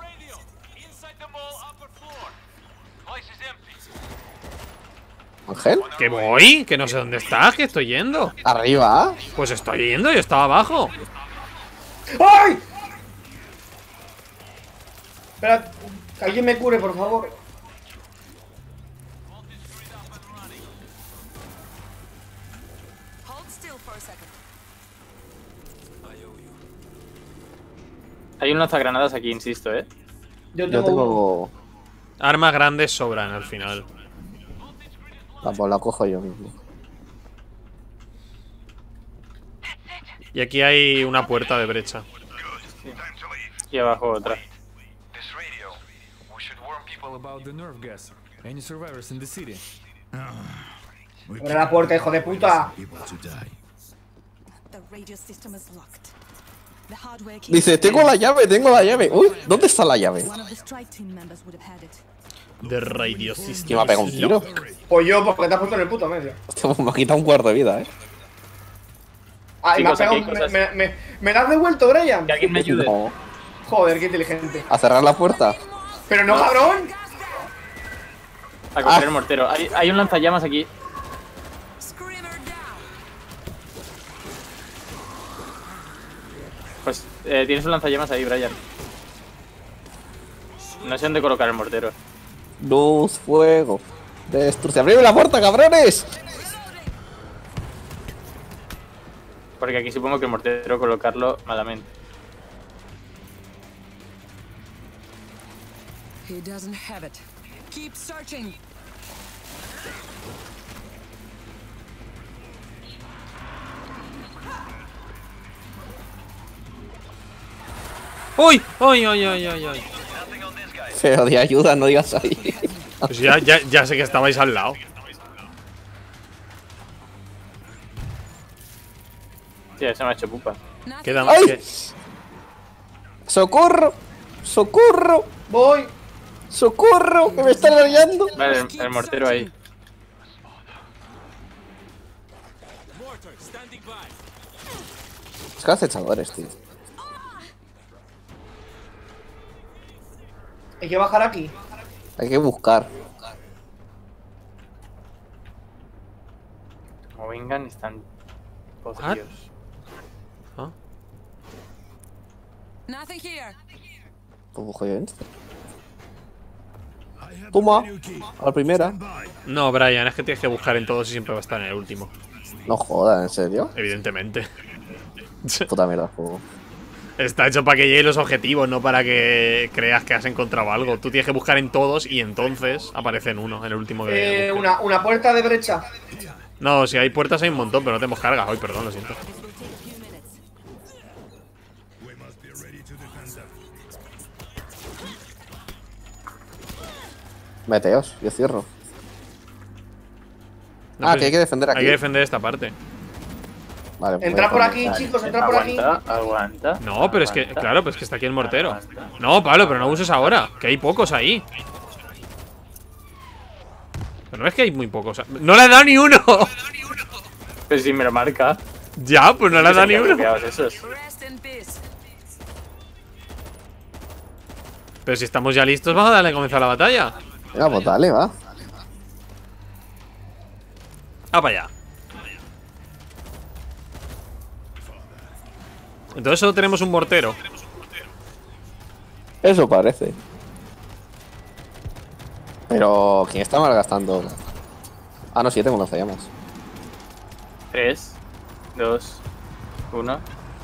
Ángel, ¿Que voy? Que no sé dónde estás, que estoy yendo. arriba. Pues estoy yendo, yo estaba abajo. ¡Ay! Espera, que alguien me cure, por favor. Hay un lanzagranadas aquí, insisto, Yo Yo tengo uno. tengo. Armas grandes sobran al final. Ah, pues la cojo yo mismo. Y aquí hay una puerta de brecha. Y abajo otra. This radio. We should warn people About the nerve gas. Any survivors in the city? Abre la puerta, hijo de puta. Dice, tengo la llave. Uy, ¿dónde está la llave? De radio system. ¿Quién me ha pegado un tiro? Pues yo, porque te has puesto en el puto medio. Hostia, me ha quitado un cuarto de vida, Ah, y me has Chicos, aquí pegado. hay cosas. ¿Me la has devuelto, Brian? Que alguien me ayude. No. Joder, qué inteligente. A cerrar la puerta. Pero no, cabrón. A coger el mortero. Hay un lanzallamas aquí. Pues tienes un lanzallamas ahí, Brian. No sé dónde colocar el mortero. Luz, fuego, destrucción. ¡Abrime la puerta, cabrones! Porque aquí supongo que el mortero colocarlo malamente. He doesn't have it. Keep searching. ¡Uy! ¡Ay, ay, ay, ay, ay! Pero de ayuda, no digas ahí. Pues ya sé que estabais al lado. Tío, se me ha hecho pupa. Queda más ¡Ay! que... ¡Socorro! ¡Socorro! Voy. ¡Socorro! ¡Que me están rayando! Vale, el mortero ahí. Es que acechadores, tío. Hay que bajar aquí. Hay que buscar. Como vengan, están podridos. ¿Ah? Nothing here. Pues busco yo esto. Toma. A la primera. No, Brian, es que tienes que buscar en todos y siempre va a estar en el último. No jodas, ¿en serio? Evidentemente. Puta mierda el juego. Está hecho para que lleguen los objetivos, no para que creas que has encontrado algo. Tú tienes que buscar en todos y entonces aparece en uno, en el último que busques. Una puerta de brecha. No, si hay puertas hay un montón, pero no tenemos cargas hoy, perdón, lo siento. Meteos, yo cierro. No, Ah, pero que hay que defender aquí. Hay que defender esta parte. Vale, pues Entrad voy por a aquí, poner- chicos, entrad por aquí. Aguanta. No, pero es que, aguanta. claro, pero es que está aquí el mortero. Aguanta. No, Pablo, pero no uses ahora, que hay pocos ahí. Pero no es que hay muy pocos. ¡No le ha dado ni uno! Pero si me lo marca. Ya, pues no le ha dado ni uno. Esos. Rest in peace. Pero si estamos ya listos, vamos a darle a comenzar la batalla. Venga, pues dale, va. Ah, para allá. Entonces solo tenemos un mortero. Eso parece. Pero, ¿quién está malgastando? Ah, no, sí, tengo lanzallamas. 3, 2, 1.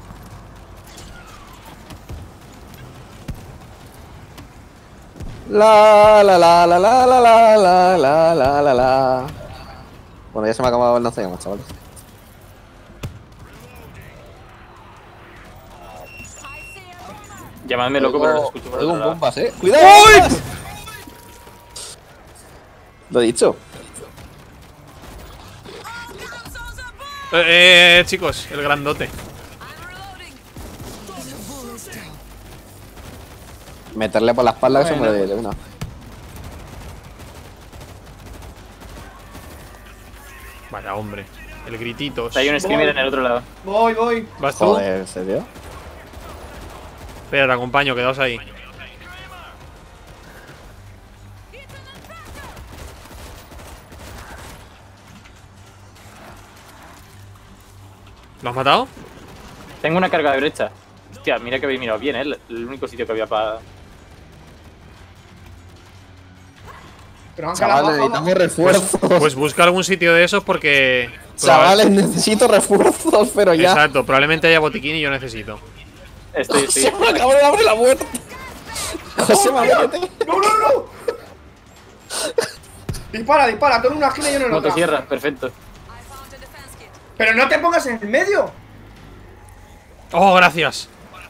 La la la la la la la la la la la la. Bueno, ya se me ha acabado el lanzallamas, chavales. Llamadme loco, pero lo escucho por Oigo otro un lado. bombas, ¡Cuidado! ¡Uy! bombas! Lo he dicho. Chicos, el grandote. Meterle por la espalda que se muere de una. Vaya, hombre. El grititos. Hay un screamer en el otro lado. Voy. ¿Vas tú? Joder, ¿en serio? Espera, te acompaño, quedaos ahí. ¿Lo has matado? Tengo una carga de brecha. Hostia, mira que habéis mirado bien, ¿eh? El único sitio que había para... Pero Ángel, Chavales, abajo, necesitamos refuerzos. Pues busca algún sitio de esos porque... Chavales, necesito refuerzos, pero ya. Exacto, probablemente haya botiquín y yo necesito. Estoy. Se me acabó de abrir la puerta. José, métete. ¡No! Dispara, tú en una esquina y yo en la otra. Motosierra, perfecto. Pero no te pongas en el medio. ¡Oh, gracias!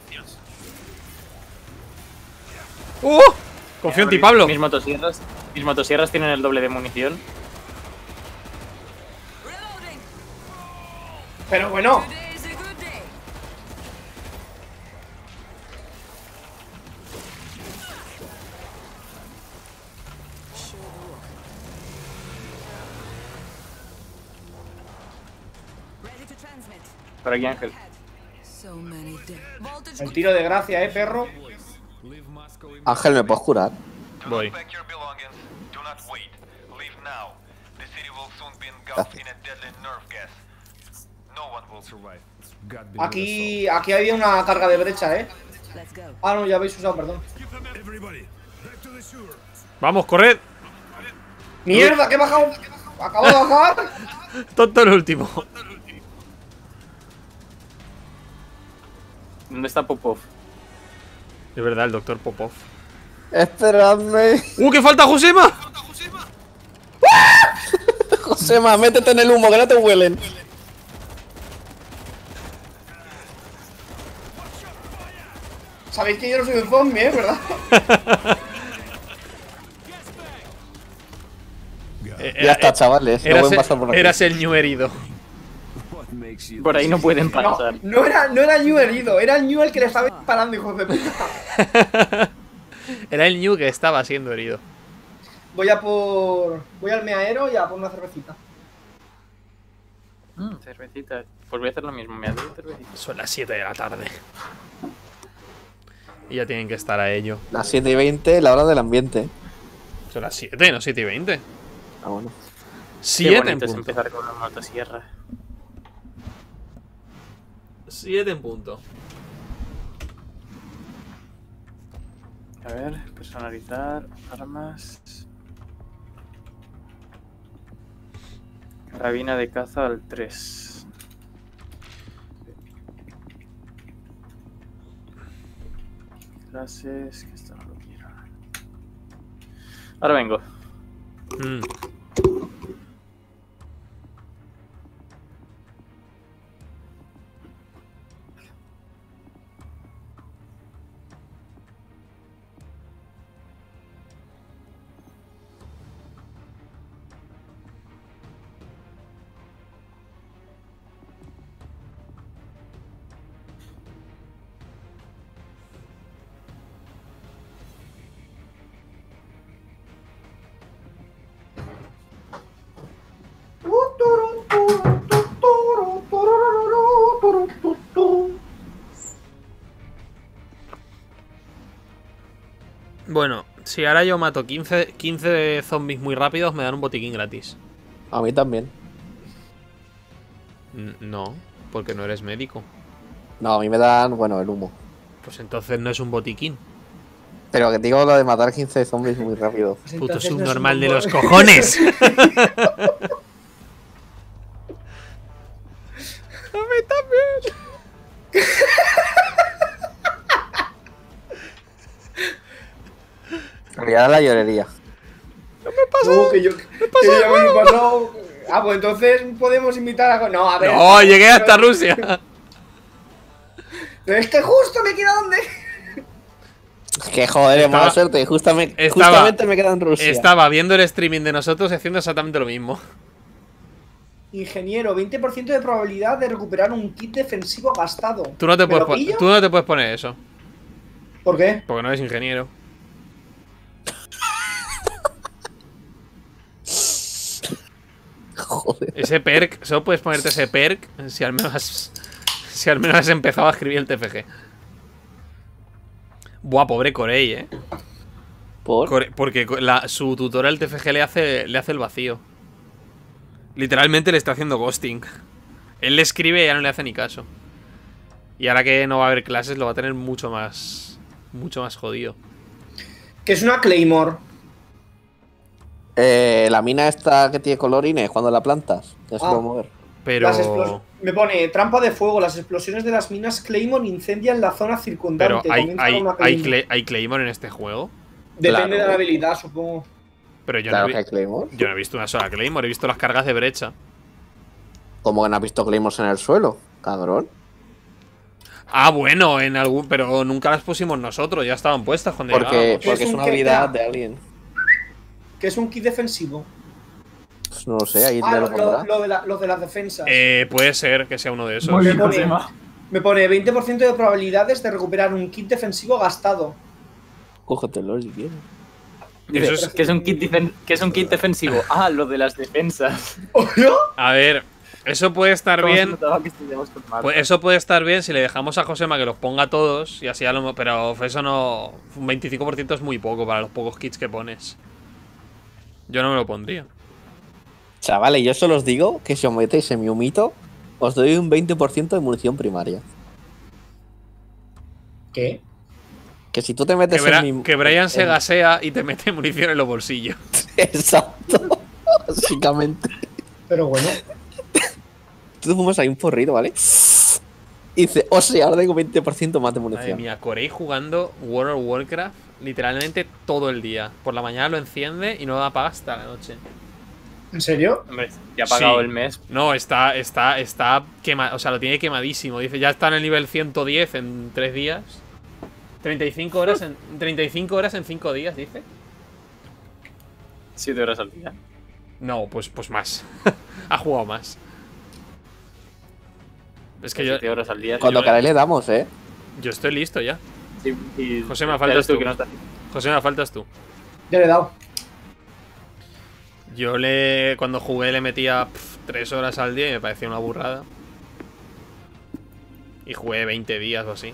Confío en ti, Pablo. Mis motosierras tienen el doble de munición. Pero bueno. Today is a good day. Ready to transmit. Por aquí, Ángel. So many dead. Voltage El tiro de gracia, perro. Leave Moscow in Ángel, ¿me puedes curar? Do Voy. not pack your belongings. Do not wait. Leave now. The city will soon be engulfed in a deadly nerve gas. No one will survive. God be with us all. Aquí había una carga de brecha, Let's go. Ah, no, ya habéis usado, perdón. Vamos, corred. ¡Mierda, que he bajado! ¡Acabo de bajar! Tonto el último. ¿Dónde está Popov? Es verdad, el doctor Popov. Esperadme. ¡Que falta Josema! Josema, métete en el humo, que no te huelen. Sabéis que yo no soy un zombie, ¿verdad? Ya está, chavales. No pueden pasar por aquí. Eras el ñu herido. Por ahí no pueden No, pasar. no era el Ñu herido, era el Ñu el que le estaba disparando, hijos de puta. Era el ñu que estaba siendo herido. Voy al meaero y a por una cervecita. Cervecita. Pues voy a hacer lo mismo, me doy cervecita. Son las 7 de la tarde. Y ya tienen que estar a ello. Las 7:20, la hora del ambiente. Son las 7, no 7:20. Ah, bueno. Qué 7 en bonito es punto. empezar con una motosierra. 7 en punto. A ver, personalizar, armas. Carabina de caza al 3. Clases, que esto no lo quiero. Ahora vengo. Mm. Bueno, si ahora yo mato 15 zombies muy rápidos, me dan un botiquín gratis. A mí también. No, porque no eres médico. No, a mí me dan, bueno, el humo. Pues entonces no es un botiquín. Pero que digo lo de matar 15 zombies muy rápido. Pues Puto entonces no es un subnormal de bombo. los cojones. A mí también. Olvidar la llorería. No, que yo ya me lo he pasado. Ah, pues entonces podemos invitar a... No, a ver. No, llegué hasta Rusia. Pero es que justo me queda donde... Que joder, Estaba- mala suerte. Justamente me queda en Rusia. Estaba viendo el streaming de nosotros y haciendo exactamente lo mismo. Ingeniero, 20% de probabilidad de recuperar un kit defensivo gastado. Tú no te ¿Me lo puedes, pillo? tú no te puedes poner eso. ¿Por qué? Porque no eres ingeniero. Joder. Ese perk, solo puedes ponerte ese perk si al menos has empezado a escribir el TFG. Buah, pobre Corey, ¿Por? Porque su tutora el TFG le hace el vacío. Literalmente le está haciendo ghosting. Él le escribe y ya no le hace ni caso. Y ahora que no va a haber clases lo va a tener mucho más jodido. Que es una Claymore. La mina esta que tiene colorines cuando la plantas. Ya se Ah. puede mover. Pero Me pone trampa de fuego. Las explosiones de las minas Claymore incendian la zona circundante. Comienza con una Claymore. hay Claymore en este juego. Depende Claro. de la habilidad, supongo. Pero yo, Claro no que hay Claymore. yo no he visto una sola Claymore, he visto las cargas de brecha. Como que no has visto Claymores en el suelo, cabrón. Ah, bueno, pero nunca las pusimos nosotros, ya estaban puestas cuando Porque llegábamos. Es es un una que- habilidad de alguien. Que es un kit defensivo. Pues no lo sé, ahí Ah, te lo pondrá. lo de las defensas. Puede ser que sea uno de esos. Muy bien, Me pone- Josema. Me pone 20% de probabilidades de recuperar un kit defensivo gastado. Cógetelo si quieres. Eso es- ¿Qué es un kit defensivo? Ah, lo de las defensas. ¿Oyo? a ver, eso puede estar ¿Cómo se bien. notaba que estudiamos con Marta? Pues eso puede estar bien si le dejamos a Josema que los ponga todos y así pero eso no. Un 25% es muy poco para los pocos kits que pones. Yo no me lo pondría. Chavales, yo solo os digo que si os metéis en mi humito, os doy un 20% de munición primaria. ¿Qué? Que si tú te metes en mi... Que Brian se gasea y te mete munición en los bolsillos. Exacto. Básicamente. Pero bueno. Tú te fumas ahí un porrito, ¿vale? Y dice, o sea, ahora tengo 20% más de Madre munición. mía, Corey jugando World of Warcraft literalmente todo el día. Por la mañana lo enciende y no lo apaga hasta la noche. ¿En serio? Hombre, ya ha pagado Sí. el mes. No, está quemado, o sea, lo tiene quemadísimo. Dice, ya está en el nivel 110 en 3 días. 35 horas en 5 días, dice. 7 horas al día. No, pues más. Ha jugado más. Es que yo 7 horas al día. Cuando yo- caray le damos, yo estoy listo ya. Sí, y José, me eres faltas tú. que no estás. José, me faltas tú. Ya le he dado. Yo cuando jugué le metía 3 horas al día y me parecía una burrada. Y jugué 20 días o así.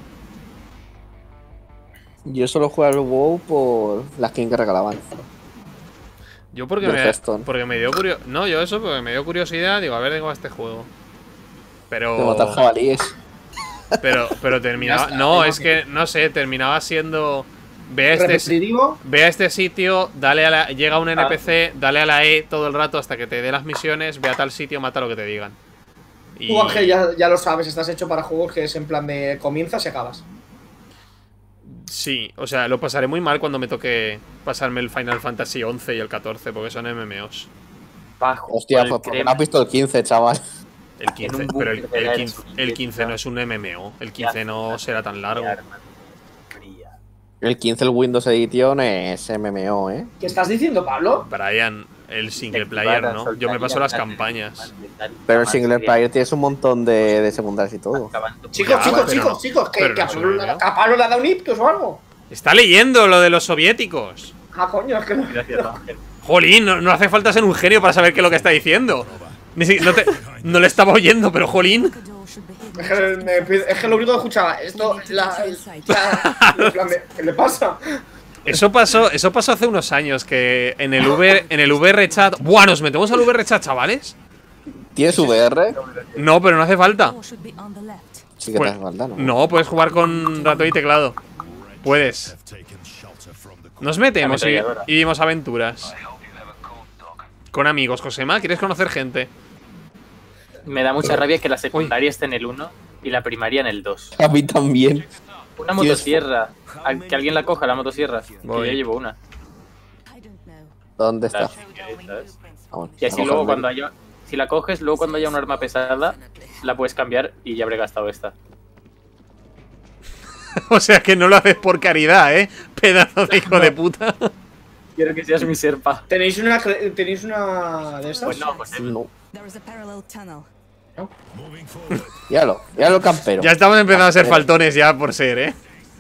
Yo solo juego al WoW por las skins que regalaban. Yo porque Del Hearthstone. me dio curiosidad. No, yo eso porque me dio curiosidad. Digo, a ver de cómo va este juego. De matar jabalíes. Pero terminaba. Ya está, No, tengo es que no sé, terminaba siendo. Ve a Repetitivo. este sitio, llega un NPC, dale a la E todo el rato hasta que te dé las misiones, ve a tal sitio, mata lo que te digan. Y Tú, Ángel, ya lo sabes, estás hecho para juegos que es en plan de comienzas y acabas. sí, o sea, lo pasaré muy mal cuando me toque pasarme el Final Fantasy 11 y el 14, porque son MMOs. Bajo. Hostia, pues porque no has visto el 15, chaval. El 15, un pero búnker de el 15 no es un MMO, el 15 no será tan largo. El 15, el Windows Edition es MMO, ¿eh? ¿Qué estás diciendo, Pablo? Brian, el single player, ¿no? Yo me paso las campañas. Pero el single player tienes un montón de secundarios y todo. Chicos, Ya, chicos, pero chicos, no. chicos, Pero que no a se Pablo, me veo. a Pablo le ha dado un ictus o algo. Está leyendo lo de los soviéticos. Ah, coño, es que no. Gracias, Ángel. Jolín, no hace falta ser un genio para saber qué es lo que está diciendo. No le estaba oyendo, pero jolín. Door should be hidden. Es que lo único que escuchaba, esto, en plan de, ¿qué le pasa? Eso pasó hace unos años, que en el VR chat. ¡Buah! ¿Nos metemos al VR chat, chavales? ¿Tienes VR? No, pero no hace falta. Door should be on the left. Sí que Pues- te hace falta, ¿no? No, puedes jugar con ratón y teclado. Puedes. Nos metemos y vivimos aventuras. Con amigos, Josema, ¿quieres conocer gente? Me da mucha rabia que la secundaria esté en el 1 y la primaria en el 2. A mí también. Una motosierra. Que alguien la coja, la motosierra. Que Voy. yo llevo una. I don't know. ¿Dónde está? ¿Sabes? Ah, bueno, Y así vamos luego a ver. cuando haya. Si la coges, luego cuando haya un arma pesada, la puedes cambiar y ya habré gastado esta. O sea que no lo haces por caridad, ¿eh? Pedazo de hijo de puta. Quiero que seas mi serpa. ¿Tenéis una de estas? Pues no, pues No. There is a parallel tunnel. Míralo, campero. Ya estamos empezando a ser faltones ya por ser, ¿eh?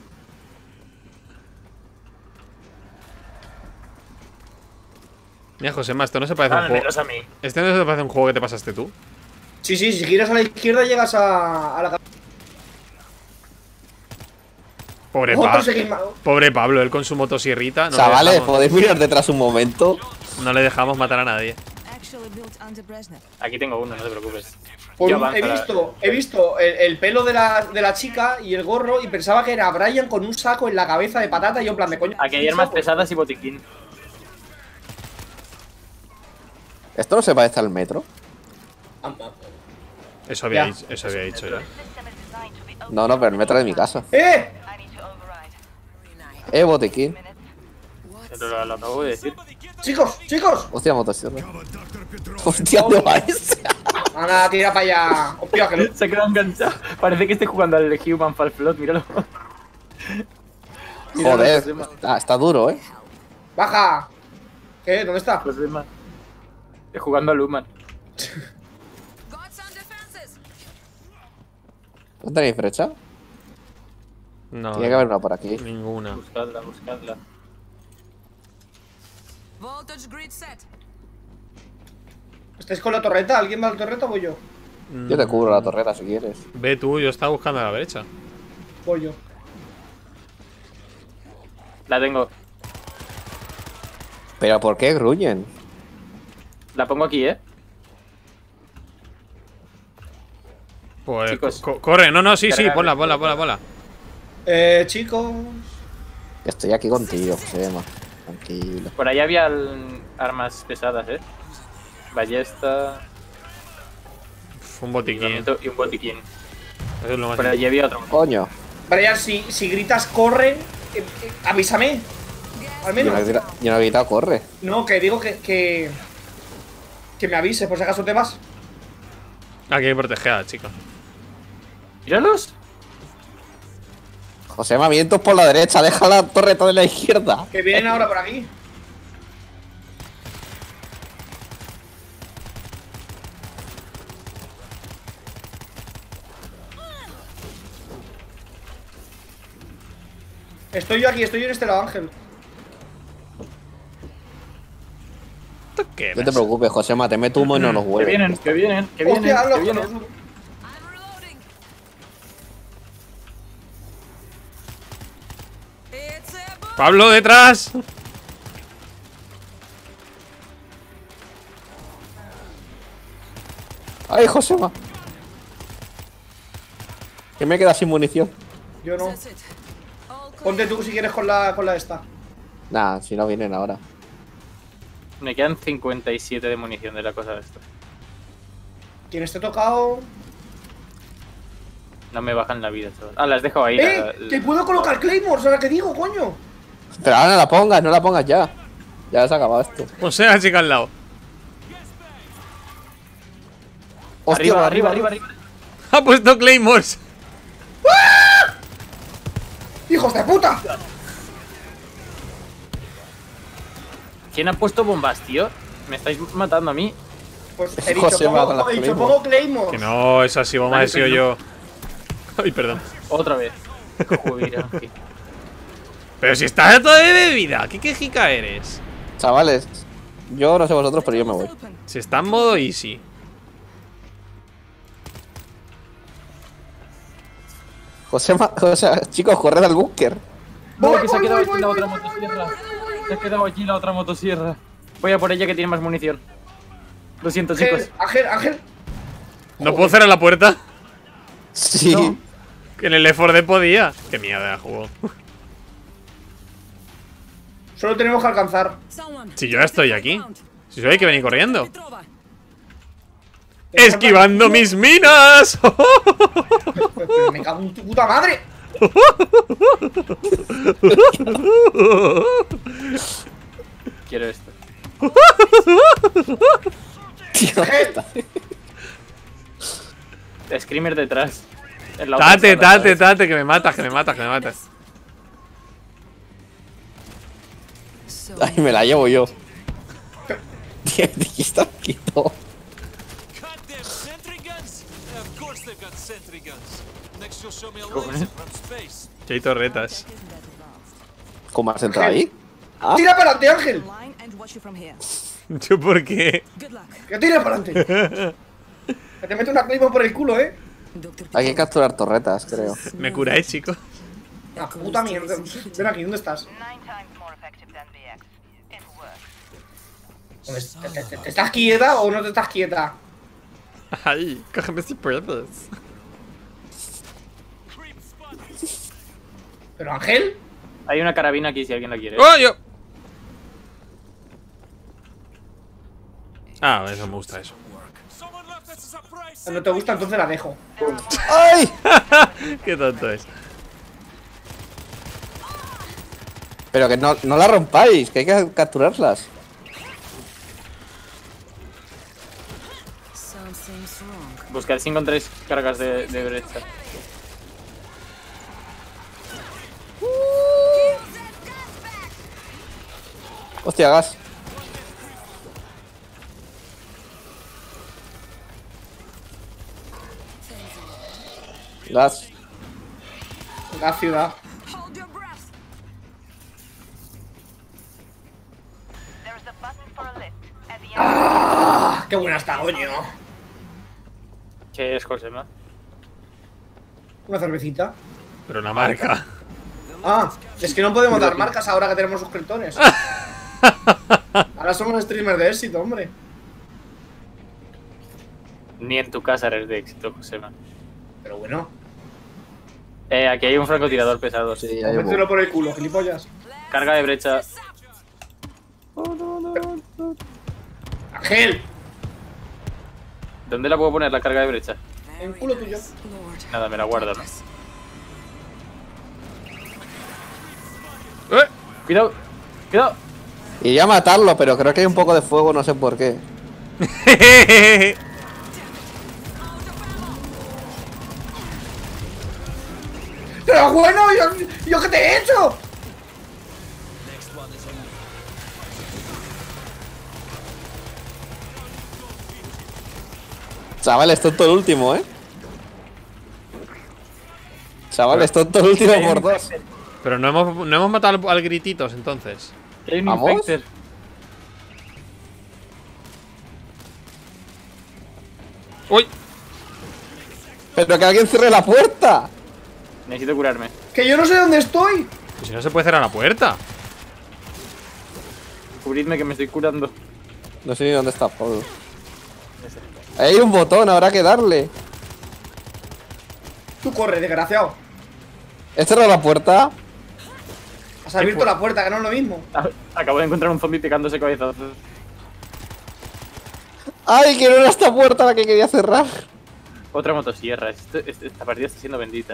Mira, Josema, esto no se parece a un al juego. menos a mí. Este no se parece a un juego que te pasaste tú. Sí, sí, si giras a la izquierda llegas a la... Pobre, Otro seguir más. Pobre Pablo, él con su motosierrita. Chavales, ¿podéis mirar detrás un momento? No le dejamos matar a nadie. Actually built under Brezhnev. Aquí tengo uno, no te preocupes. Por Yo un- avanzo he visto el pelo de la chica y el gorro y pensaba que era Brian con un saco en la cabeza de patata y yo en plan de coño. Aquí hay armas pesadas y botiquín. ¿Esto no se parece al metro? Eso había Ya. dicho ya. No, pero el metro de mi casa. ¡Eh! Botiquín. Pero lo acabo de decir. ¡Chicos! ¡Chicos! Hostia, motosierra. Hostia, ¿dónde va ese? Anda, tira para allá. Hostia, que no. Se ha quedado enganchado. Parece que estoy jugando al Human Fall Flood, míralo. Joder, está duro, ¿eh? ¡Baja! ¿Qué? ¿Dónde está? Josema. Estoy jugando al Human. Got some defenses. ¿No tenéis brecha? No, Tiene que haber una por aquí. ninguna. Buscadla, buscadla. Voltage grid set. ¿Estáis con la torreta? ¿Alguien va a la torreta o voy yo? Yo te cubro la torreta si quieres. Ve tú, yo estaba buscando a la derecha. Voy yo. La tengo. ¿Pero por qué gruñen? La pongo aquí, Pues Chicos. corre, no, sí, Cargar. ponla. Chicos. Estoy aquí contigo, Josema. Tranquilo. Por ahí había armas pesadas, Ballesta, Un botiquín. armamento y un botiquín. Eso es lo más Por allí había otro. Coño. Brian, si gritas corre, avísame. Al Yo menos. no he gritado, corre. No, que digo que me avises por si acaso te vas. Hay que proteger, chico. ¡Míralos! Josema, vientos por la derecha, deja la torreta de la izquierda. Que vienen ahora por aquí. Estoy yo aquí, estoy yo en este lado, Ángel. ¿Esto qué No te preocupes, Josema, te meto humo y no los Que huevos. vienen, que vienen, que vienen, Hostia, que loco. vienen. I'm reloading. It's a boom. ¡Pablo, detrás! ¡Ay, Josema! Que me queda sin munición. Yo no. That's it. All clear. Ponte tú si quieres con la esta. Nah, si no vienen ahora. Me quedan 57 de munición de la cosa de esto. Quien esté tocado. No me bajan la vida, chaval. Ah, las dejo ahí. ¡Que puedo colocar Claymores! ¿Ahora qué digo, coño? Pero ahora no la pongas ya. Ya se ha acabado esto. O sea, chica al lado. Hostia, Arriba, arriba, arriba. Ha puesto Claymores. ¡Hijos de puta! ¿Quién ha puesto bombas, tío? Me estáis matando a mí. Pues he dicho, José va con las pongo Claymores. Que no, esa sí bomba Vale, he sido yo. Ay, perdón. Otra vez. Joder, Ángel. Pero si estás todo de bebida, ¿qué quejica eres? Chavales, yo no sé vosotros, pero yo me voy. Open. Si está en modo easy. Josema, o sea, chicos, corred al búnker. No, que se ha voy, quedado voy, aquí la voy, otra voy, motosierra. voy, Se ha quedado aquí la otra motosierra. Voy a por ella que tiene más munición. Lo siento, chicos. Ángel. ¿No puedo cerrar la puerta? Sí. No. Que en el Left 4 Dead podía. Qué mierda de juego. Solo tenemos que alcanzar. Someone. Si yo ya estoy aquí. Si solo hay que venir corriendo. Petrova. ¡Esquivando mis minas! Pero me cago en tu puta madre. Quiero esto. Tío, Screamer detrás. En la otra Tate, sala, tate, ¿sabes? tate, que me matas, que me matas, que me matas. So ay, me la llevo yo. Tío, ¿qué está quieto? Goddamn sentry guns? Of course they've got sentry guns. Next you'll show me a Cojones. laser from space. Que hay torretas. ¿Cómo has entrado ahí? Ah, Tira para adelante, Ángel. line and watch you from here. ¿Yo por qué? Good luck. Que tire para adelante. Que te mete una Claymore por el culo, Dr. hay que capturar torretas, creo. ¿Me curáis, chicos? La puta mierda. Ven aquí, ¿dónde estás? 9 times more effective than VX. It works. ¿Dónde ¿Te estás quieta o no te estás quieta? Ay, cógeme si puedes. ¿Pero Ángel? Hay una carabina aquí si alguien la quiere. ¡Oh, yo! Ah, eso me gusta eso. Someone left us a surprise. No te gusta, entonces la dejo. ¡Ay! Qué tonto es. Pero que no la rompáis, que hay que capturarlas. Something's wrong. Buscar si encontráis cargas de brecha. Hostia, gas. Gas. La ciudad. Hold your breath. There's a button for a lift at the end. ¡Ah! ¡Qué buena está, coño! ¿Qué es, Josema? Una cervecita. Pero una marca. Ah, es que no podemos dar marcas ahora que tenemos suscriptores. Ahora somos streamers de éxito, hombre. Ni en tu casa eres de éxito, Josema. Pero bueno. Aquí hay un francotirador pesado. Sí, ahí Mételo por el culo, gilipollas. Carga de brecha. Ángel. ¿Dónde la puedo poner la carga de brecha? En culo tuyo. Lord. Nada, me la guardo, ¿no? Cuidado, cuidado. Iría a matarlo, pero creo que hay un poco de fuego, no sé por qué. Pero bueno, ¿yo qué te he hecho? Chaval, es tonto el último, Chaval, es tonto el último por 2. Pero no hemos matado al grititos, entonces. Hay un ¿Vamos? infector. ¡Uy! Pero que alguien cierre la puerta. Necesito curarme. Que yo no sé dónde estoy. Pues si no se puede cerrar la puerta. Cubridme que me estoy curando. No sé ni dónde está Pablo. Hay un botón, habrá que darle. Tú corre, desgraciado. ¿He cerrado la puerta? Has abierto la puerta, que no es lo mismo. Acabo de encontrar un zombie picándose cabezazos. ¡Ay, que no era esta puerta la que quería cerrar! Otra motosierra. Esta partida está siendo bendita,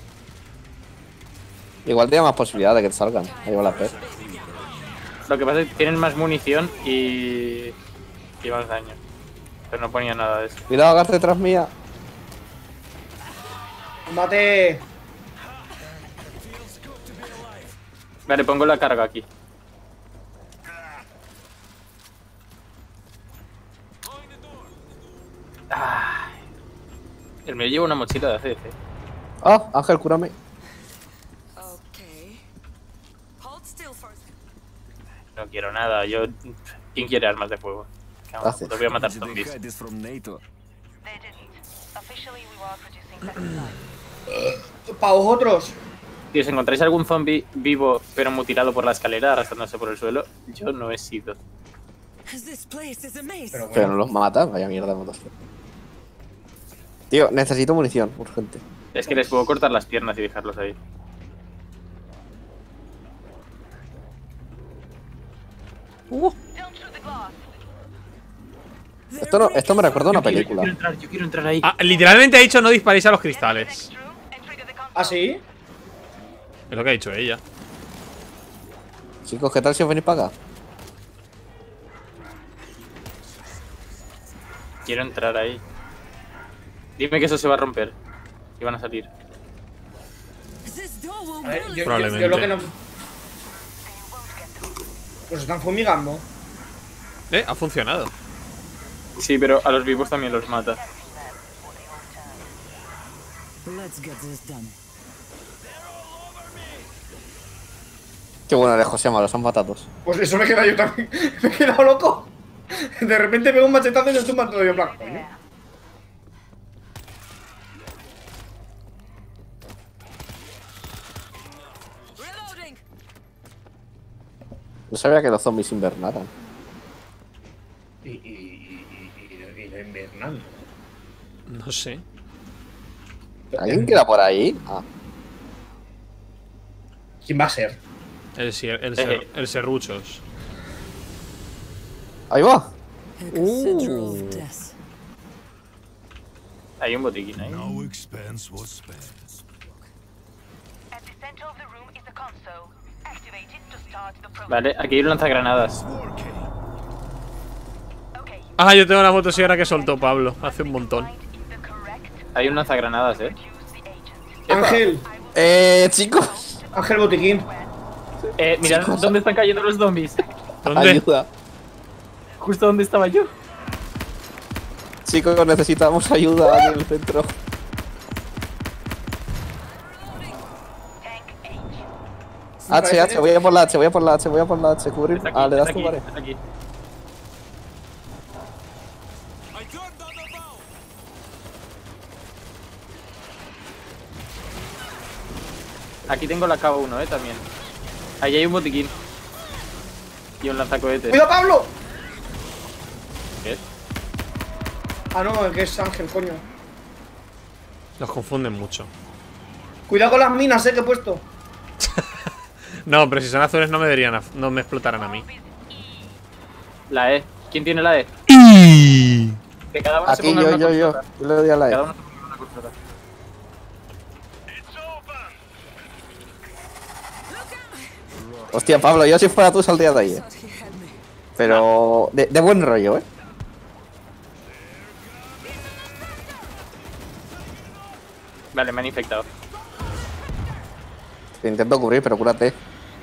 Igual tiene más posibilidad de que te salgan. Ahí va la P. Lo que pasa es que tienen más munición y más daño. Pero no ponía nada de eso. Cuidado, agarre detrás mía. Mate. Vale, pongo la carga aquí. Ay. El mío lleva una mochila de ACF. Ah, Ángel, cúrame. Okay. Hold still for a second. No quiero nada. ¿Quién quiere armas de fuego? Gracias. Los voy a matar Did they zombies. hide this from NATO? They didn't. Officially, we were producing second life. Para vosotros. Si os encontráis algún zombie vivo pero mutilado por la escalera, arrastrándose por el suelo, yo no he sido. This place is a maze. Pero Pero no bueno. los mata, vaya mierda de motosierra. Tío, necesito munición, urgente. Es que les puedo cortar las piernas y dejarlos ahí. Don't shoot the glass. Esto me recuerda a una película. Yo quiero entrar ahí. Ah, literalmente ha dicho no disparéis a los cristales. Next room and trigger the console. ¿Ah, sí? Es lo que ha dicho ella. Chicos, ¿qué tal si os venís para acá? Quiero entrar ahí. Dime que eso se va a romper. Y van a salir. This door will A ver, really- Probablemente. yo lo que no. Pues están fumigando. Ha funcionado. Sí, pero a los vivos también los mata. Let's get this done. Qué bueno eres, José, los han matado. Pues eso me queda yo también. Me he quedado loco. De repente veo un machetazo y se tumban todo. Yo en plan, coño. Reloading. No sabía que los zombies invernaran. Y lo invernando. No sé. ¿Alguien queda por ahí? Ah. ¿Quién va a ser? El serruchos. Ahí va. A considerable death. Hay un botiquín ahí. No expense was spent. At the center of the room is the console. Activate it to start the program. Vale, aquí hay un lanzagranadas. Okay. Ah, yo tengo la motosierra que soltó Pablo hace un montón. Find the correct. Hay un lanzagranadas, Use the agent. Ángel. Chicos. Ángel Botiquín. Mirad dónde están cayendo los zombies. ¿Dónde? Ayuda. Justo donde estaba yo. Chicos, necesitamos ayuda aquí en el centro. Tank H. H, voy a por la H, voy a por la H, voy a por la H. Cubrir. Está aquí, Ah, le das está tú, aquí, vale. está aquí. I turned on the valve. Aquí tengo la K1, también. Ahí hay un botiquín. Y un lanzacohetes. ¡Cuidado, Pablo! ¿Qué? Ah, no, que es Ángel, coño. Los confunden mucho. Cuidado con las minas, que he puesto. No, pero si son azules no me deberían, no me explotarán a mí. La E. ¿Quién tiene la E? Que cada uno se Aquí ponga yo una le doy a la Cada E. uno se ponga una consola. Hostia, Pablo, yo si fuera tú saldría de ahí, Pero de buen rollo, Vale, me han infectado. Te intento cubrir, pero cúrate.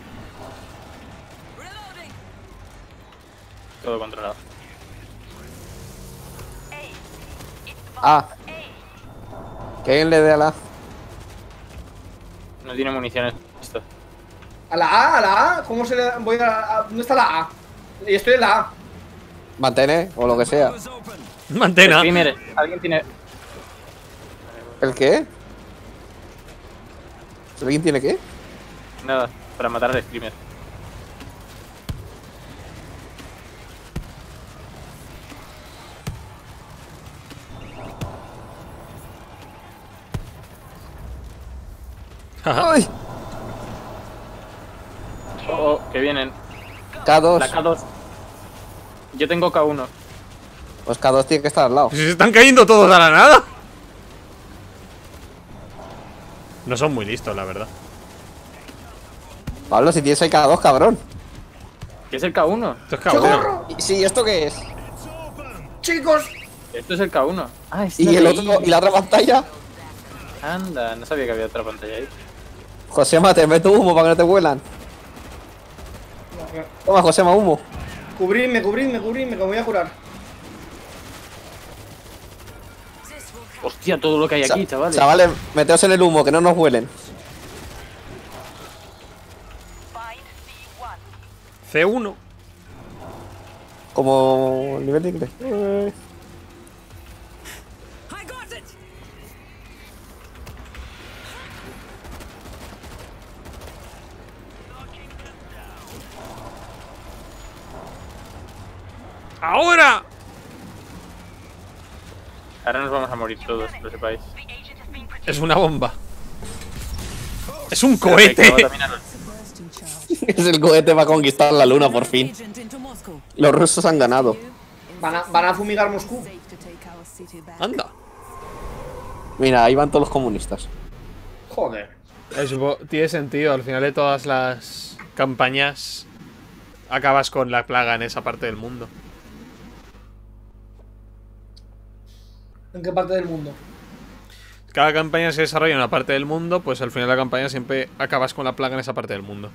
Todo controlado. Ah. Que alguien le dé a la A. No tiene municiones esto. A la A. ¿Cómo se le da? Voy a ¿dónde está la A? Y estoy en la A. Mantén, o lo que sea. Mantena. Screamer, alguien tiene. ¿El qué? ¿Alguien tiene qué? Nada, para matar al Screamer. ¡Ay! Oh, que vienen. K2. La K2. Yo tengo K1. Pues K2 tiene que estar al lado. Si se están cayendo todos a la nada. No son muy listos, la verdad. Pablo, si tienes ahí K2, cabrón. ¿Qué es el K1? Esto es cabrón. Sí, ¿esto qué es? Chicos. Esto es el K1. Ah, es ¿Y el otro, y la otra pantalla? Anda, no sabía que había otra pantalla ahí. Josema, te meto humo para que no te vuelan. Toma, Josema, humo. Cubridme, que me voy a curar. Hostia, todo lo que hay aquí, chavales. Chavales, meteos en el humo, que no nos huelen. C1. Como nivel de inglés. I got it. ¡Ahora! Ahora nos vamos a morir todos, lo sepáis. Es una bomba. Es un Pero cohete. afectaba también a los- Es el cohete para conquistar la luna, por fin. Los rusos han ganado. Van a fumigar Moscú. Anda. Mira, ahí van todos los comunistas. Joder. Tiene sentido. Al final de todas las campañas acabas con la plaga en esa parte del mundo. ¿En qué parte del mundo? Cada campaña se desarrolla en una parte del mundo, pues al final de la campaña siempre acabas con la plaga en esa parte del mundo.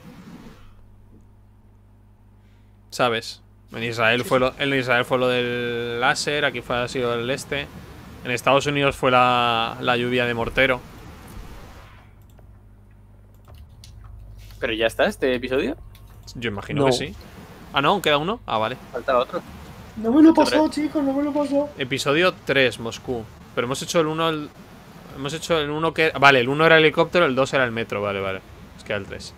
¿Sabes? En Israel fue lo del láser, aquí ha sido el este. En Estados Unidos fue la lluvia de mortero. ¿Pero ya está este episodio? Yo imagino No. que sí. Ah, no, queda uno. Ah, vale. Falta otro. No me lo he pasado, chicos, no me lo he pasado. Episodio 3, Moscú. Pero hemos hecho el 1. Hemos hecho el 1 que. Vale, el 1 era el helicóptero, el 2 era el metro. Vale, vale. Es que era el 3.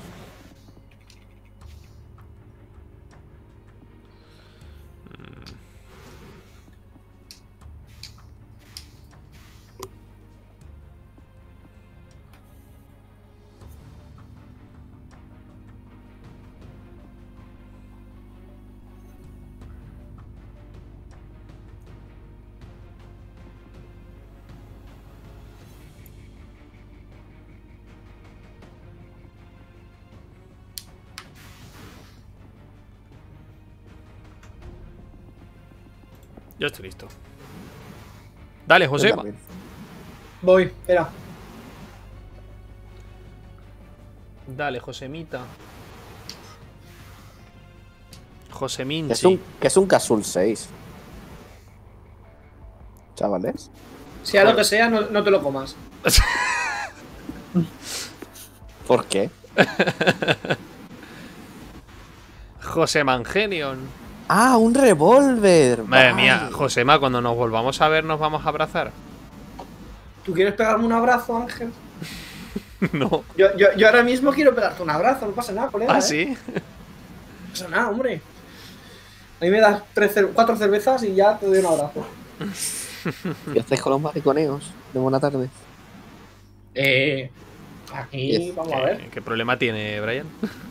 Ya estoy listo. Dale, José. Voy, espera. Dale, Josemita. Que Joseminchi. es un Cazul 6. Chavales. Sea lo que sea, no te lo comas. ¿Por qué? José Mangenion. Ah, un revólver. Madre Vale. mía, Josema, cuando nos volvamos a ver, ¿nos vamos a abrazar? ¿Tú quieres pegarme un abrazo, Ángel? No. Yo ahora mismo quiero pegarte un abrazo, no pasa nada, colega. ¿Ah, sí? No pasa nada, hombre. A mí me das 4 cervezas y ya te doy un abrazo. ¿Qué hacéis con los mariconeos de buena tarde? Aquí, vamos a ver. ¿Qué problema tiene, Brian?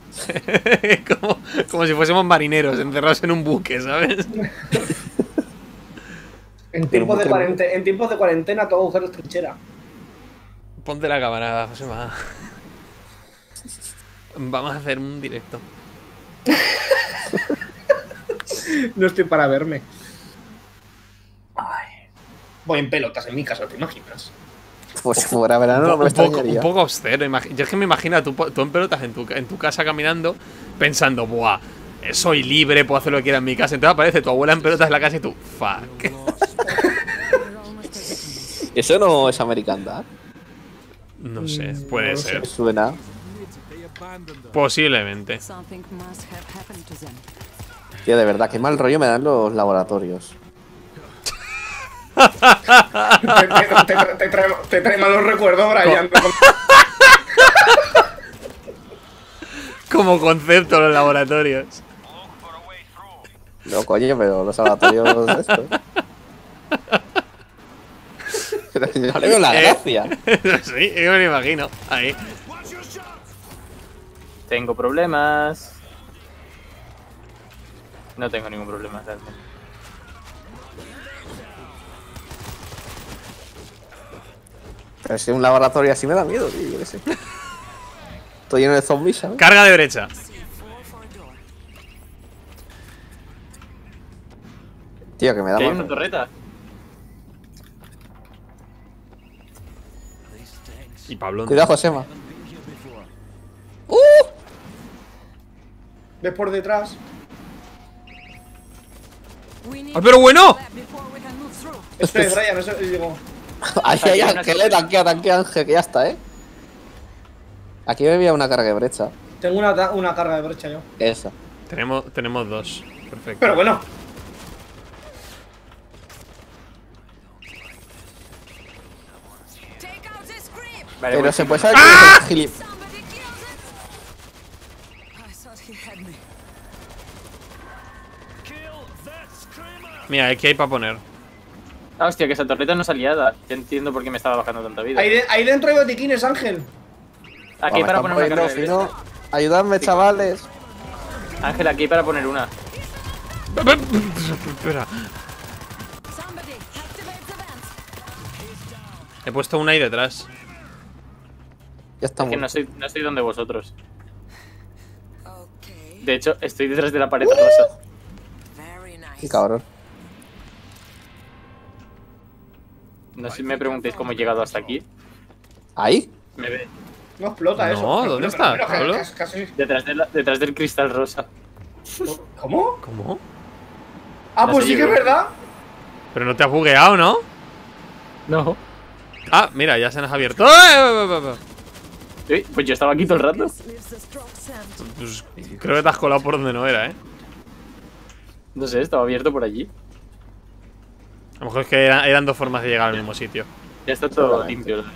como si fuésemos marineros encerrados en un buque, ¿sabes? En tiempos de cuarentena, todo agujero es trinchera. Ponte la cámara, Josema. Vamos a hacer un directo. No estoy para verme. Ay. Voy en pelotas en mi casa, ¿te imaginas? Pues si fuera verano no me extrañaría. Un poco austero. Yo es que me imagino tú en pelotas en tu casa caminando, pensando, buah, soy libre, puedo hacer lo que quiera en mi casa. Entonces aparece tu abuela en pelotas en la casa y tú, fuck. ¿Eso no es American Dad? No sé, puede ser. Suena. Posiblemente. Tío, de verdad, qué mal rollo me dan los laboratorios. te trae malos recuerdos, Brian. Como concepto los laboratorios. No, coño, pero los laboratorios de esto. Pero no le veo la gracia. Sí, yo me lo imagino. Ahí. Tengo problemas. No tengo ningún problema, realmente. Pero es que un laboratorio así me da miedo, tío, yo qué sé. Estoy lleno de zombies, ¿sabes? Carga de brecha. Tío, que me da ¿Hay mal una rollo. torreta? Y Pablo. Cuidado, Josema. Ves por detrás. ¡Ah, pero bueno! Eso es, Brian, eso digo. Ahí hay Ángel, tanquea, Ángel, que ya está, Aquí me había una carga de brecha. Tengo una carga de brecha yo. Esa. Tenemos dos. Perfecto. Pero bueno. Vale, Pero voy. se puede saber que es el gilip. Mira, aquí hay para poner. Ah, hostia, que esa torreta no es aliada. Ya entiendo por qué me estaba bajando tanta vida. Ahí dentro hay botiquines, Ángel. Aquí hay para poner una carga de si no, brecha. ayudadme, chavales. Ángel, aquí hay para poner una. Espera. He puesto una ahí detrás. Ya está Es que muerto. no estoy donde vosotros. De hecho, estoy detrás de la pared rosa. Qué cabrón. No sé si me preguntéis cómo he llegado hasta aquí. ¿Ahí? Me ve No explota eso. No, ¿dónde está, Pablo? Casi. detrás del cristal rosa. ¿Cómo? ¿Cómo? Ah, No pues sé sí yo. que es verdad. Pero no te has bugueado, ¿no? No. Ah, mira, ya se nos ha abierto. Pues yo estaba aquí todo el rato. Pues creo que te has colado por donde no era, No sé, estaba abierto por allí. A lo mejor es que eran dos formas de llegar al mismo sitio. Ya está todo Seguramente. limpio.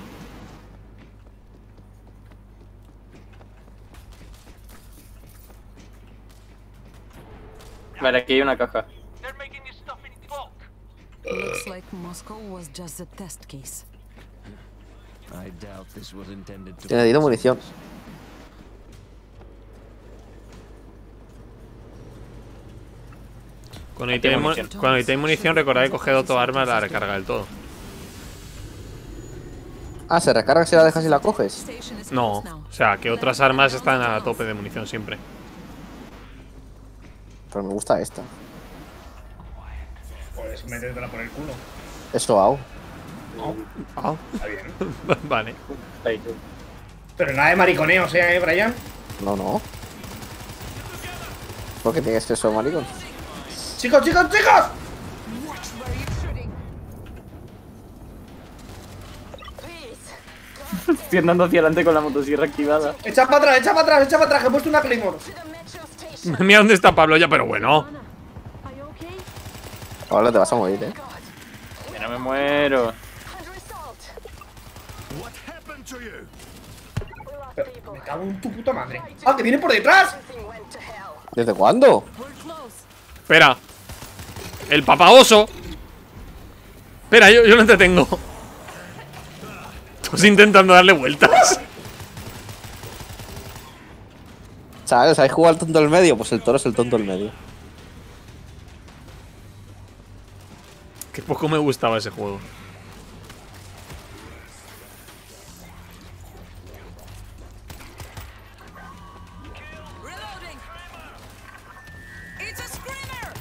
Vale, aquí hay una caja. They're making this stuff in bulk. Looks like Moscow was just a test case. I doubt this was intended to. Tiene dinero munición. Cuando necesitéis munición, recordad que coger autoarma la recarga del todo. Ah, se recarga si la dejas y la coges. Station is No, closed now. o sea, que otras armas están a tope de munición siempre. Pero me gusta esta. Pues métetela por el culo. Eso hago. Ah, Está bien. vale. Ahí. Pero nada de mariconeos, Brian. No. ¿Por qué tienes que ser maricón? ¡Chicos, chicos, chicos! Estoy andando hacia adelante con la motosierra activada. Echa para atrás, echa para atrás, echa para atrás, que he puesto una Claymore. Mira dónde está Pablo ya, pero bueno. Ahora te vas a morir, Que no me muero. What happened to you? Me cago en tu puta madre. ¡Ah, que viene por detrás! ¿Desde cuándo? Espera. El papaoso. Espera, yo lo entretengo. Todos intentando darle vueltas. ¿Sabes? ¿Sabéis jugar al tonto del medio? Pues el toro es el tonto del medio. Que poco me gustaba ese juego. Reloading. It's a screamer.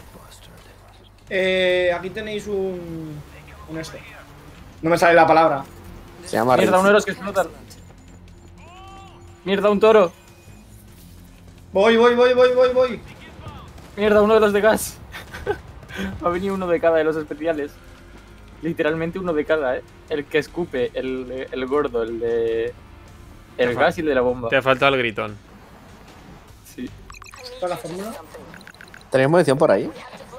Aquí tenéis un esto. No me sale la palabra. Se llama Mierda, uno de los que explotan. Mierda, un toro. Voy. Mierda, uno de los de gas. Ha venido uno de cada de los especiales. Literalmente uno de cada, El que escupe, el gordo, el de... El gas y el de la bomba. Te ha faltado el gritón. Sí. ¿Cuál es la fórmula? ¿Tenéis munición por ahí?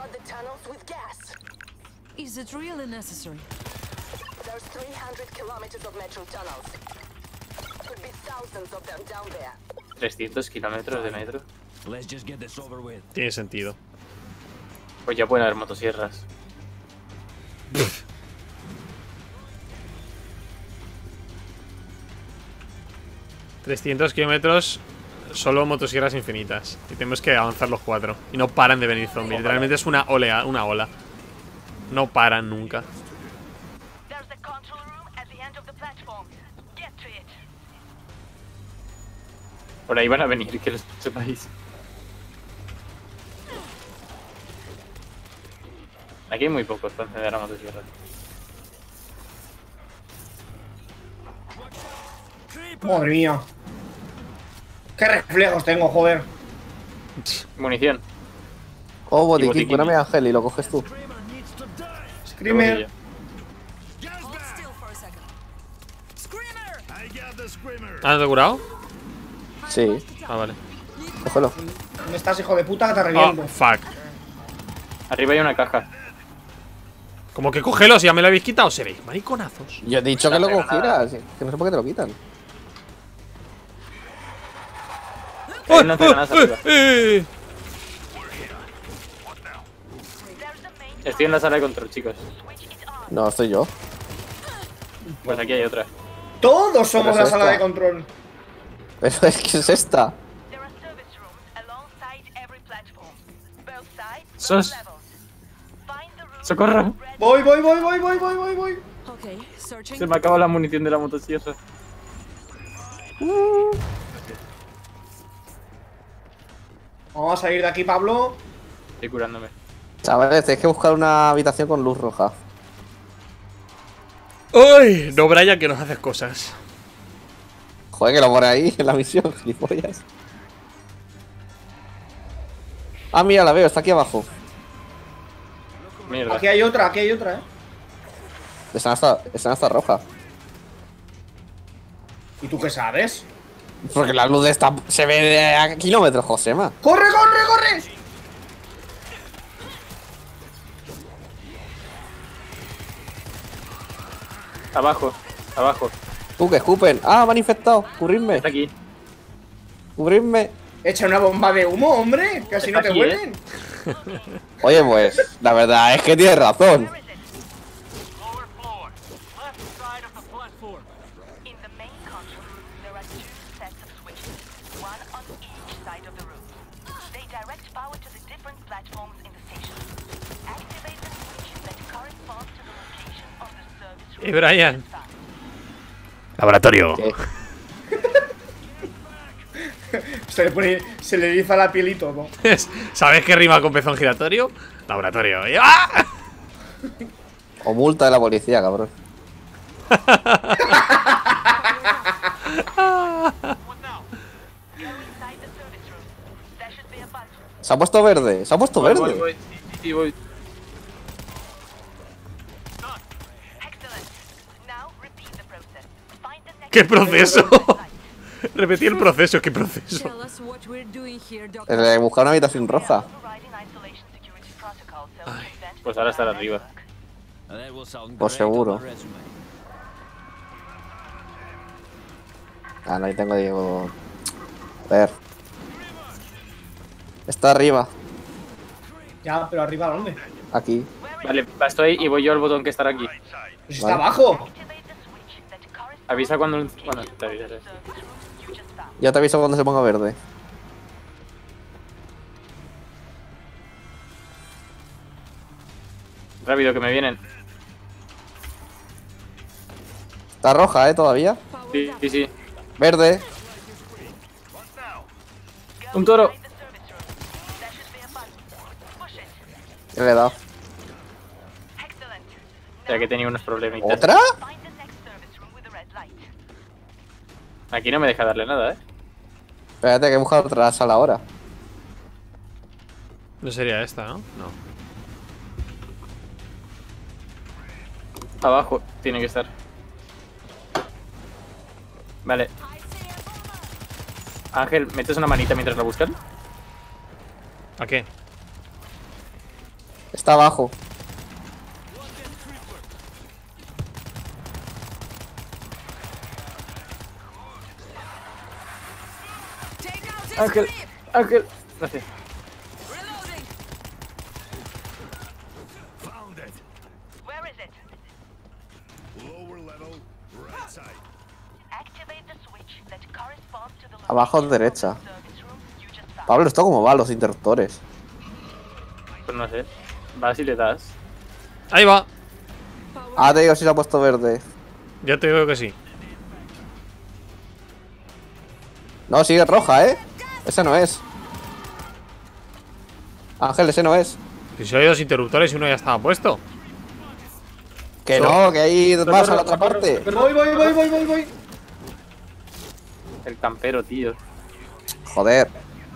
Is it really necessary? There's 300 kilometers of metro tunnels. Could be thousands of them down there. 300 kilómetros de metro. Let's just get this over with. Tiene sentido. Pues ya pueden haber motosierras. 300 kilómetros, solo motosierras infinitas. Y tenemos que avanzar los 4. Y no paran de venir zombies. Literalmente es una ola. No paran nunca. There's the control room at the end of the platform. Get to it. Por ahí van a venir, que lo sepáis. Aquí hay muy pocos para encender la motosierra. Madre mía. Qué reflejos tengo, joder. Munición. Oh, botiquín, botiquín. cuéntame Ángel y lo coges tú. Screamer. Hold still for a second. Screamer. ¿Has curado? Sí, Ah, vale. cógelo. ¿Dónde estás, hijo de puta? Que te Oh, reviento. fuck. Arriba hay una caja. Como que cógelo, si ya me lo habéis quitado, seréis mariconazos. Yo he dicho que lo cogieras, que no sé por qué te lo quitan. Hay un lanzagranadas arriba. Estoy en la sala de control, chicos. No, estoy yo. Pues aquí hay otra. Todos somos Pero la es sala esta. de control. Pero es que es esta. There are service rooms alongside every platform. Both sides, Sos. both levels. Find the room. ¡Socorro! Voy. Okay, searching. Se me acaba la munición de la motosierra. Vamos a salir de aquí, Pablo. Estoy curándome. Chavales, tenéis que buscar una habitación con luz roja. ¡Uy! No, Brian, que nos haces cosas. Joder, que lo pone ahí en la misión, gilipollas. Ah, mira, la veo, está aquí abajo. Mierda. Aquí hay otra, Están hasta roja. ¿Y tú qué sabes? Porque la luz de esta se ve de a kilómetros, Josema. ¡Corre! Abajo. Tú, que escupen. Ah, van infectados. Cubridme. Está aquí. Cubridme. Echa una bomba de humo, hombre. Que así Está no te aquí, huelen. Oye, pues, la verdad es que tienes razón. Lower floor. Left side of the platform. In the main control room, there are two sets of switches, one on each side of the room. They direct power to the different platforms in the station. Activate the switch that corresponds to the location of the service room. Brian. Laboratorio. ¿Qué? Se le eriza la piel y todo. ¿Sabes qué rima con pezón giratorio? Laboratorio. Y ¡ah! O multa de la policía, cabrón. What now? Go inside the service room. There should be a button. Se ha puesto verde. Se ha puesto verde. Voy. Sí, voy. Excellent. Now repeat the process. Find the next ¿Qué proceso? Repetí el proceso, ¿qué proceso? Tell us what we're doing here, El Doctor. de buscar una habitación roja. overriding isolation security protocol so to prevent Pues ahora estará arriba. That will sound Pues great on seguro. my resume. Ah, no, ahí tengo Diego. A ver. Está arriba. Ya, pero arriba, ¿dónde? Aquí. Vale, estoy y voy yo al botón que estará aquí. Pues está Vale. abajo. activate the switch that Avisa cuando te avisaré. Ya te aviso cuando se ponga verde. Rápido, que me vienen. Está roja, todavía. Sí, sí, sí. Verde. Un toro. ¿Qué le he dado? Ya que tenía unos problemitas. ¿Otra? Aquí no me deja darle nada, Espérate, que he buscado otra sala ahora. No sería esta, ¿no? No. Abajo tiene que estar. Vale. Ángel, ¿metes una manita mientras la buscan? ¿A qué? Está abajo. Ángel, Ángel. Gracias. Where is it? Lower level, right side. Activate the switch that corresponds to the Abajo derecha. service room you just found. Pablo, ¿esto cómo va? Los interruptores. Pues no sé. Vas y le das. Ahí va. Ah, te digo si se ha puesto verde. Ya te digo que sí. No, sigue roja, Ese no es. Ángel, ese no es. Si hay dos interruptores y uno ya estaba puesto. Que no, que hay más a la otra parte. Voy. El campero, tío. Joder.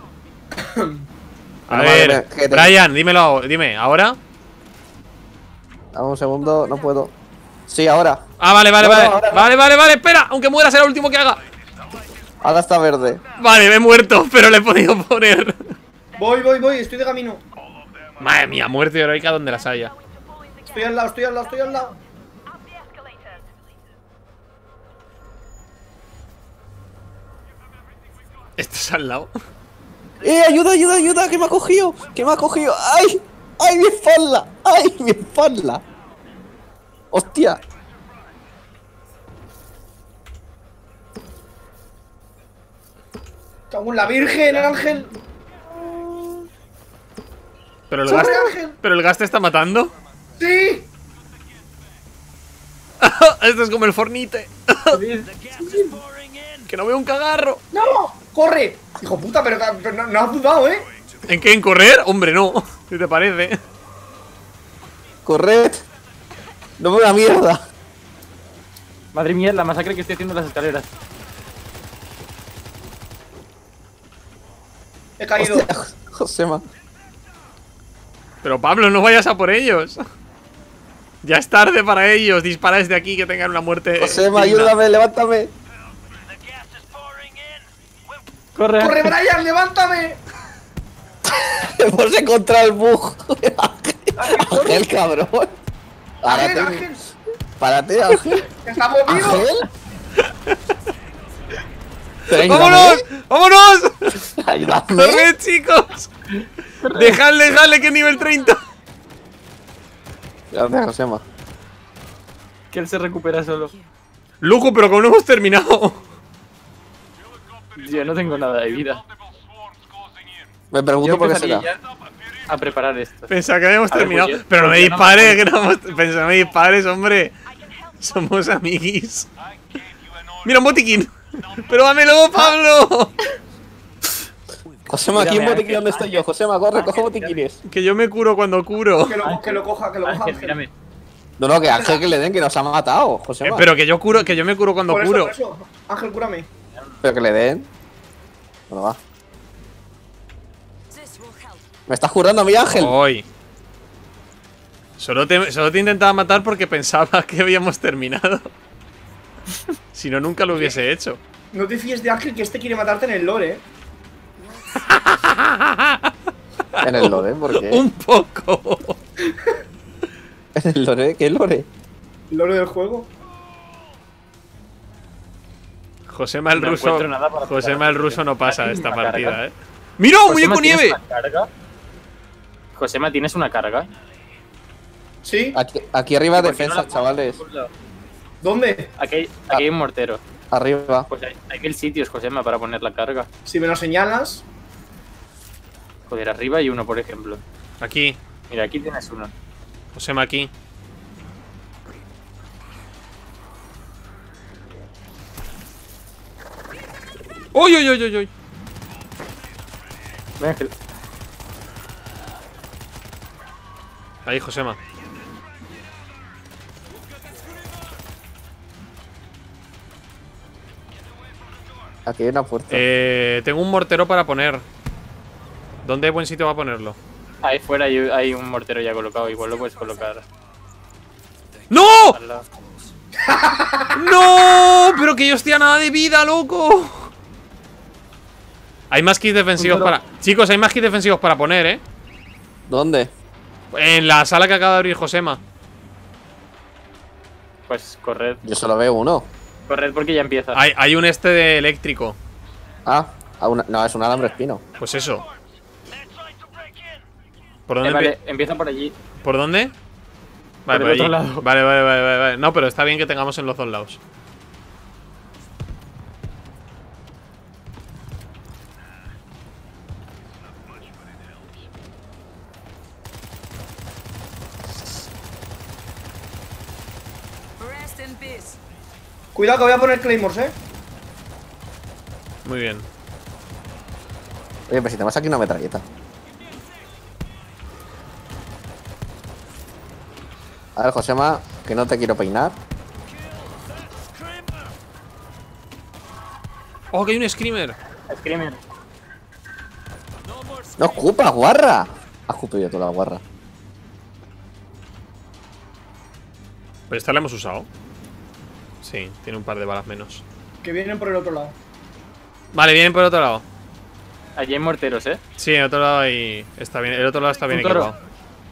A Bueno, ver, vale, que te- Brian, dime, ¿ahora? Dame un segundo, no puedo. Sí, ahora. Ah, vale, No, ahora no. espera. Aunque muera será el último que haga. Ahora está verde. Vale, me he muerto, pero le he podido poner. Voy, estoy de camino. Madre mía, muerte heroica donde las haya. Estoy al lado. Up the escalator. ¿Estás al lado? ¡Ayuda! ¡Que me ha cogido! ¡Ay! ¡Ay, mi espalda! ¡Ay, mi espalda! ¡Hostia! Cago en la Virgen, Ángel. Pero el ¡Corre, gas. Ángel! ¿Pero el gas te está matando? ¡Sí! Esto es como el Fornite. Que no veo un cagarro. ¡No! ¡Corre! Hijo puta, pero no has dudado, ¿En qué? ¿En correr? Hombre, no. ¿Qué te parece? ¡Corred! ¡No me da mierda! Madre mía, la masacre que estoy haciendo en las escaleras. He caído. Hostia, Josema. Pero Pablo, no vayas a por ellos. Ya es tarde para ellos. Dispara desde aquí que tengan una muerte. Josema, digna. ayúdame, levántame. Corre. ¡Corre, Brian! ¡Levántame! Hemos encontrado el bug. Ángel, cabrón. ¡Ángel, Párate, Ángel! párate, Ángel. ¡Estamos vivos! ¿Ángel? Pero ¡Vámonos! ayúdame. ¡Vámonos! Ayúdame. ¡Corred, chicos! Dejadle que es nivel 30. Gracias, Josema. Que él se recupera solo. Lujo, pero como no hemos terminado. Yo no tengo nada de vida. Me pregunto Yo por qué empezaría será. ya a preparar esto. Pensaba que habíamos A ver, terminado. pues yo- pero no me pues yo no- dispares, que no hemos. Pensaba, no me dispares, hombre. Somos amiguis. Mira un botiquín. Pero dámelo, Pablo. Josema, aquí en Mírame, botiquín, ¿dónde estoy yo? Josema, corre, coge botiquines. Que yo me curo cuando curo. Que lo coja, Ángel, Ángel. mírame. No, que Ángel que le den, que nos ha matado, Josema. Pero que yo me curo cuando Por curo. eso. Ángel, cúrame. Pero que le den. Bueno, va. This will help. Me estás jurando a mí, Ángel. Hoy. Solo te intentaba matar porque pensaba que habíamos terminado. Si no, nunca lo hubiese hecho. No te fíes de Ángel, que este quiere matarte en el lore, En el lore, ¿por qué? Un poco. En el lore, ¿qué lore? El lore del juego. Josema el No ruso. encuentro nada para Josema el ruso no pasa ¿Tienes esta una partida, carga? ¡Mira, un Josema, muñeco ¿tienes nieve! una carga? Josema, ¿tienes una carga? ¿Sí? Aquí arriba ¿Por qué no defensa, la pones chavales. por un lado? ¿Dónde? Aquí hay un mortero. Arriba. Pues hay 1000 sitios, Josema, para poner la carga. Si me lo señalas. Joder, arriba hay uno, por ejemplo. Aquí. Mira, aquí tienes uno. Josema, aquí. ¡Uy, uy, uy, uy, uy! Ven, Ángel. Ahí, Josema. Aquí hay una puerta. Tengo un mortero para poner. ¿Dónde hay buen sitio para ponerlo? Ahí fuera hay un mortero ya colocado, igual lo puedes colocar ¡No! al lado. ¡No! Pero que yo estoy a nada de vida, loco. Hay más kits defensivos para... Chicos, hay más kits defensivos para poner, ¿eh? ¿Dónde? En la sala que acaba de abrir Josema. Pues corred. Yo solo veo uno. Corred porque ya empieza. Hay un este de eléctrico. Ah, no, es un alambre espino. Pues eso. ¿Por dónde? Vale, empieza por allí. ¿Por dónde? Vale, Por el por otro allí. lado. Vale. No, pero está bien que tengamos en los dos lados. Rest in peace. Cuidado que voy a poner Claymores, Muy bien. Oye, pero si tenemos aquí una metralleta. A ver, Josema, que no te quiero peinar. ¡Oh, que hay un screamer! Screamer. ¡No escupas, guarra! Has escupido tú la guarra. ¿Pero esta la hemos usado? Sí, tiene un par de balas menos. Que vienen por el otro lado. Vale, vienen por el otro lado. Allí hay morteros, ¿eh? Sí, el otro lado ahí está bien. El otro lado está bien Un toro. equipado.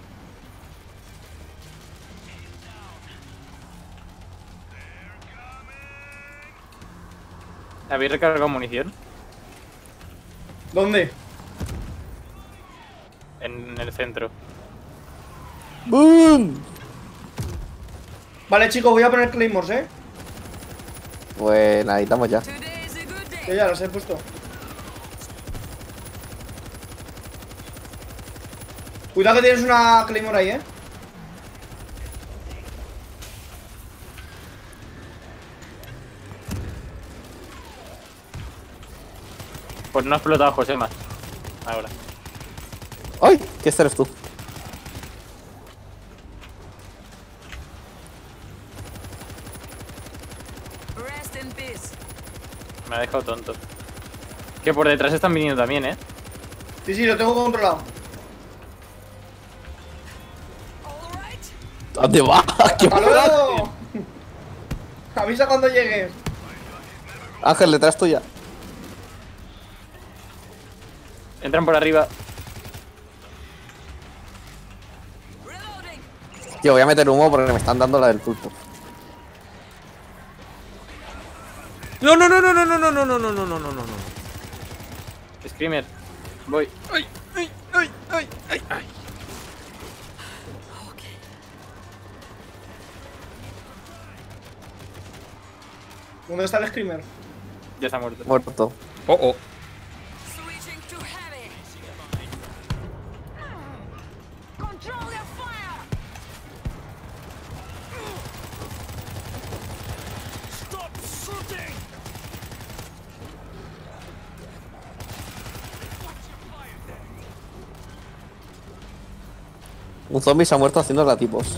¿Habéis recargado munición? ¿Dónde? En el centro. ¡Boom! Vale, chicos, voy a poner Claymores, Pues necesitamos ya. Today is a good day. Que ya los he puesto. Cuidado que tienes una Claymore ahí, Pues no ha explotado Josema. Ahora. ¡Ay! ¿Qué eres tú? Rest in peace. Me ha dejado tonto. Que por detrás están viniendo también, ¿eh? Sí, lo tengo controlado. All right. ¿Dónde vas? ¿Qué ¡Hasta luego! Avisa cuando llegues. Ángel, detrás tuya. Entran por arriba. Reloading. Tío, voy a meter humo porque me están dando la del pulpo. No. Screamer. Voy. Ay. ¿Dónde está el Screamer? Ya se ha muerto. Muerto. Oh. Switching to heavy. Control your fire. Stop shooting! Un zombie se ha muerto haciendo latipos.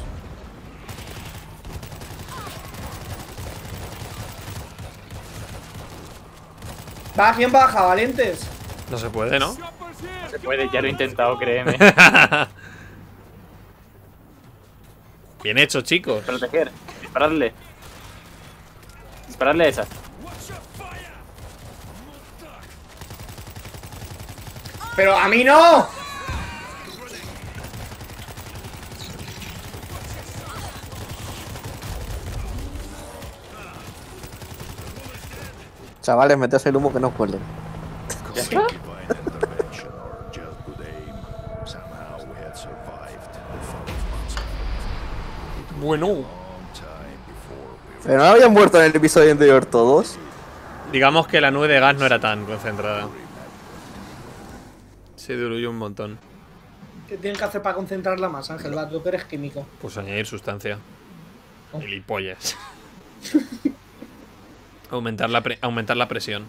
Va, ¿quién baja, valientes? No se puede, ¿no? Se puede, ya lo he intentado, créeme. Bien hecho, chicos. Proteger. Disparadle. Disparadle a esa. ¡Pero a mí no! Chavales, meteos el humo que no cuele. ¿Ya está? Bueno. ¿Pero no habían muerto en el episodio anterior todos? Digamos que la nube de gas no era tan concentrada. Se diluyó un montón. ¿Qué tienen que hacer para concentrarla más, Ángel? Tú que eres químico. Pues añadir sustancia. Gilipollas. aumentar la presión.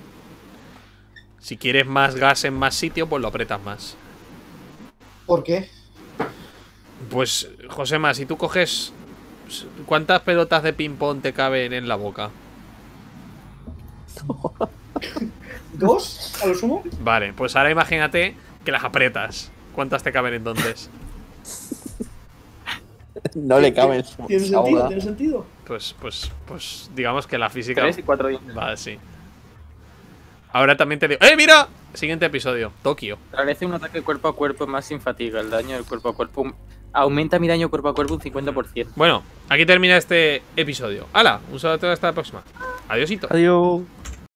Si quieres más gas en más sitio, pues lo apretas más. ¿Por qué? Pues, Josema, si tú coges... ¿Cuántas pelotas de ping-pong te caben en la boca? ¿2? ¿A lo sumo? Vale, pues ahora imagínate que las apretas. ¿Cuántas te caben entonces? No le caben. ¿Tiene sentido? ¿Tiene sentido? Pues digamos que la física... 3 y 4 dientes. Vale, sí. Ahora también te digo... ¡Eh, mira! Siguiente episodio, Tokio. Realiza un ataque cuerpo a cuerpo más sin fatiga. El daño del cuerpo a cuerpo aumenta mi daño cuerpo a cuerpo un 50%. Bueno, aquí termina este episodio. ¡Hala! Un saludo hasta la próxima. Adiósito. Adiós.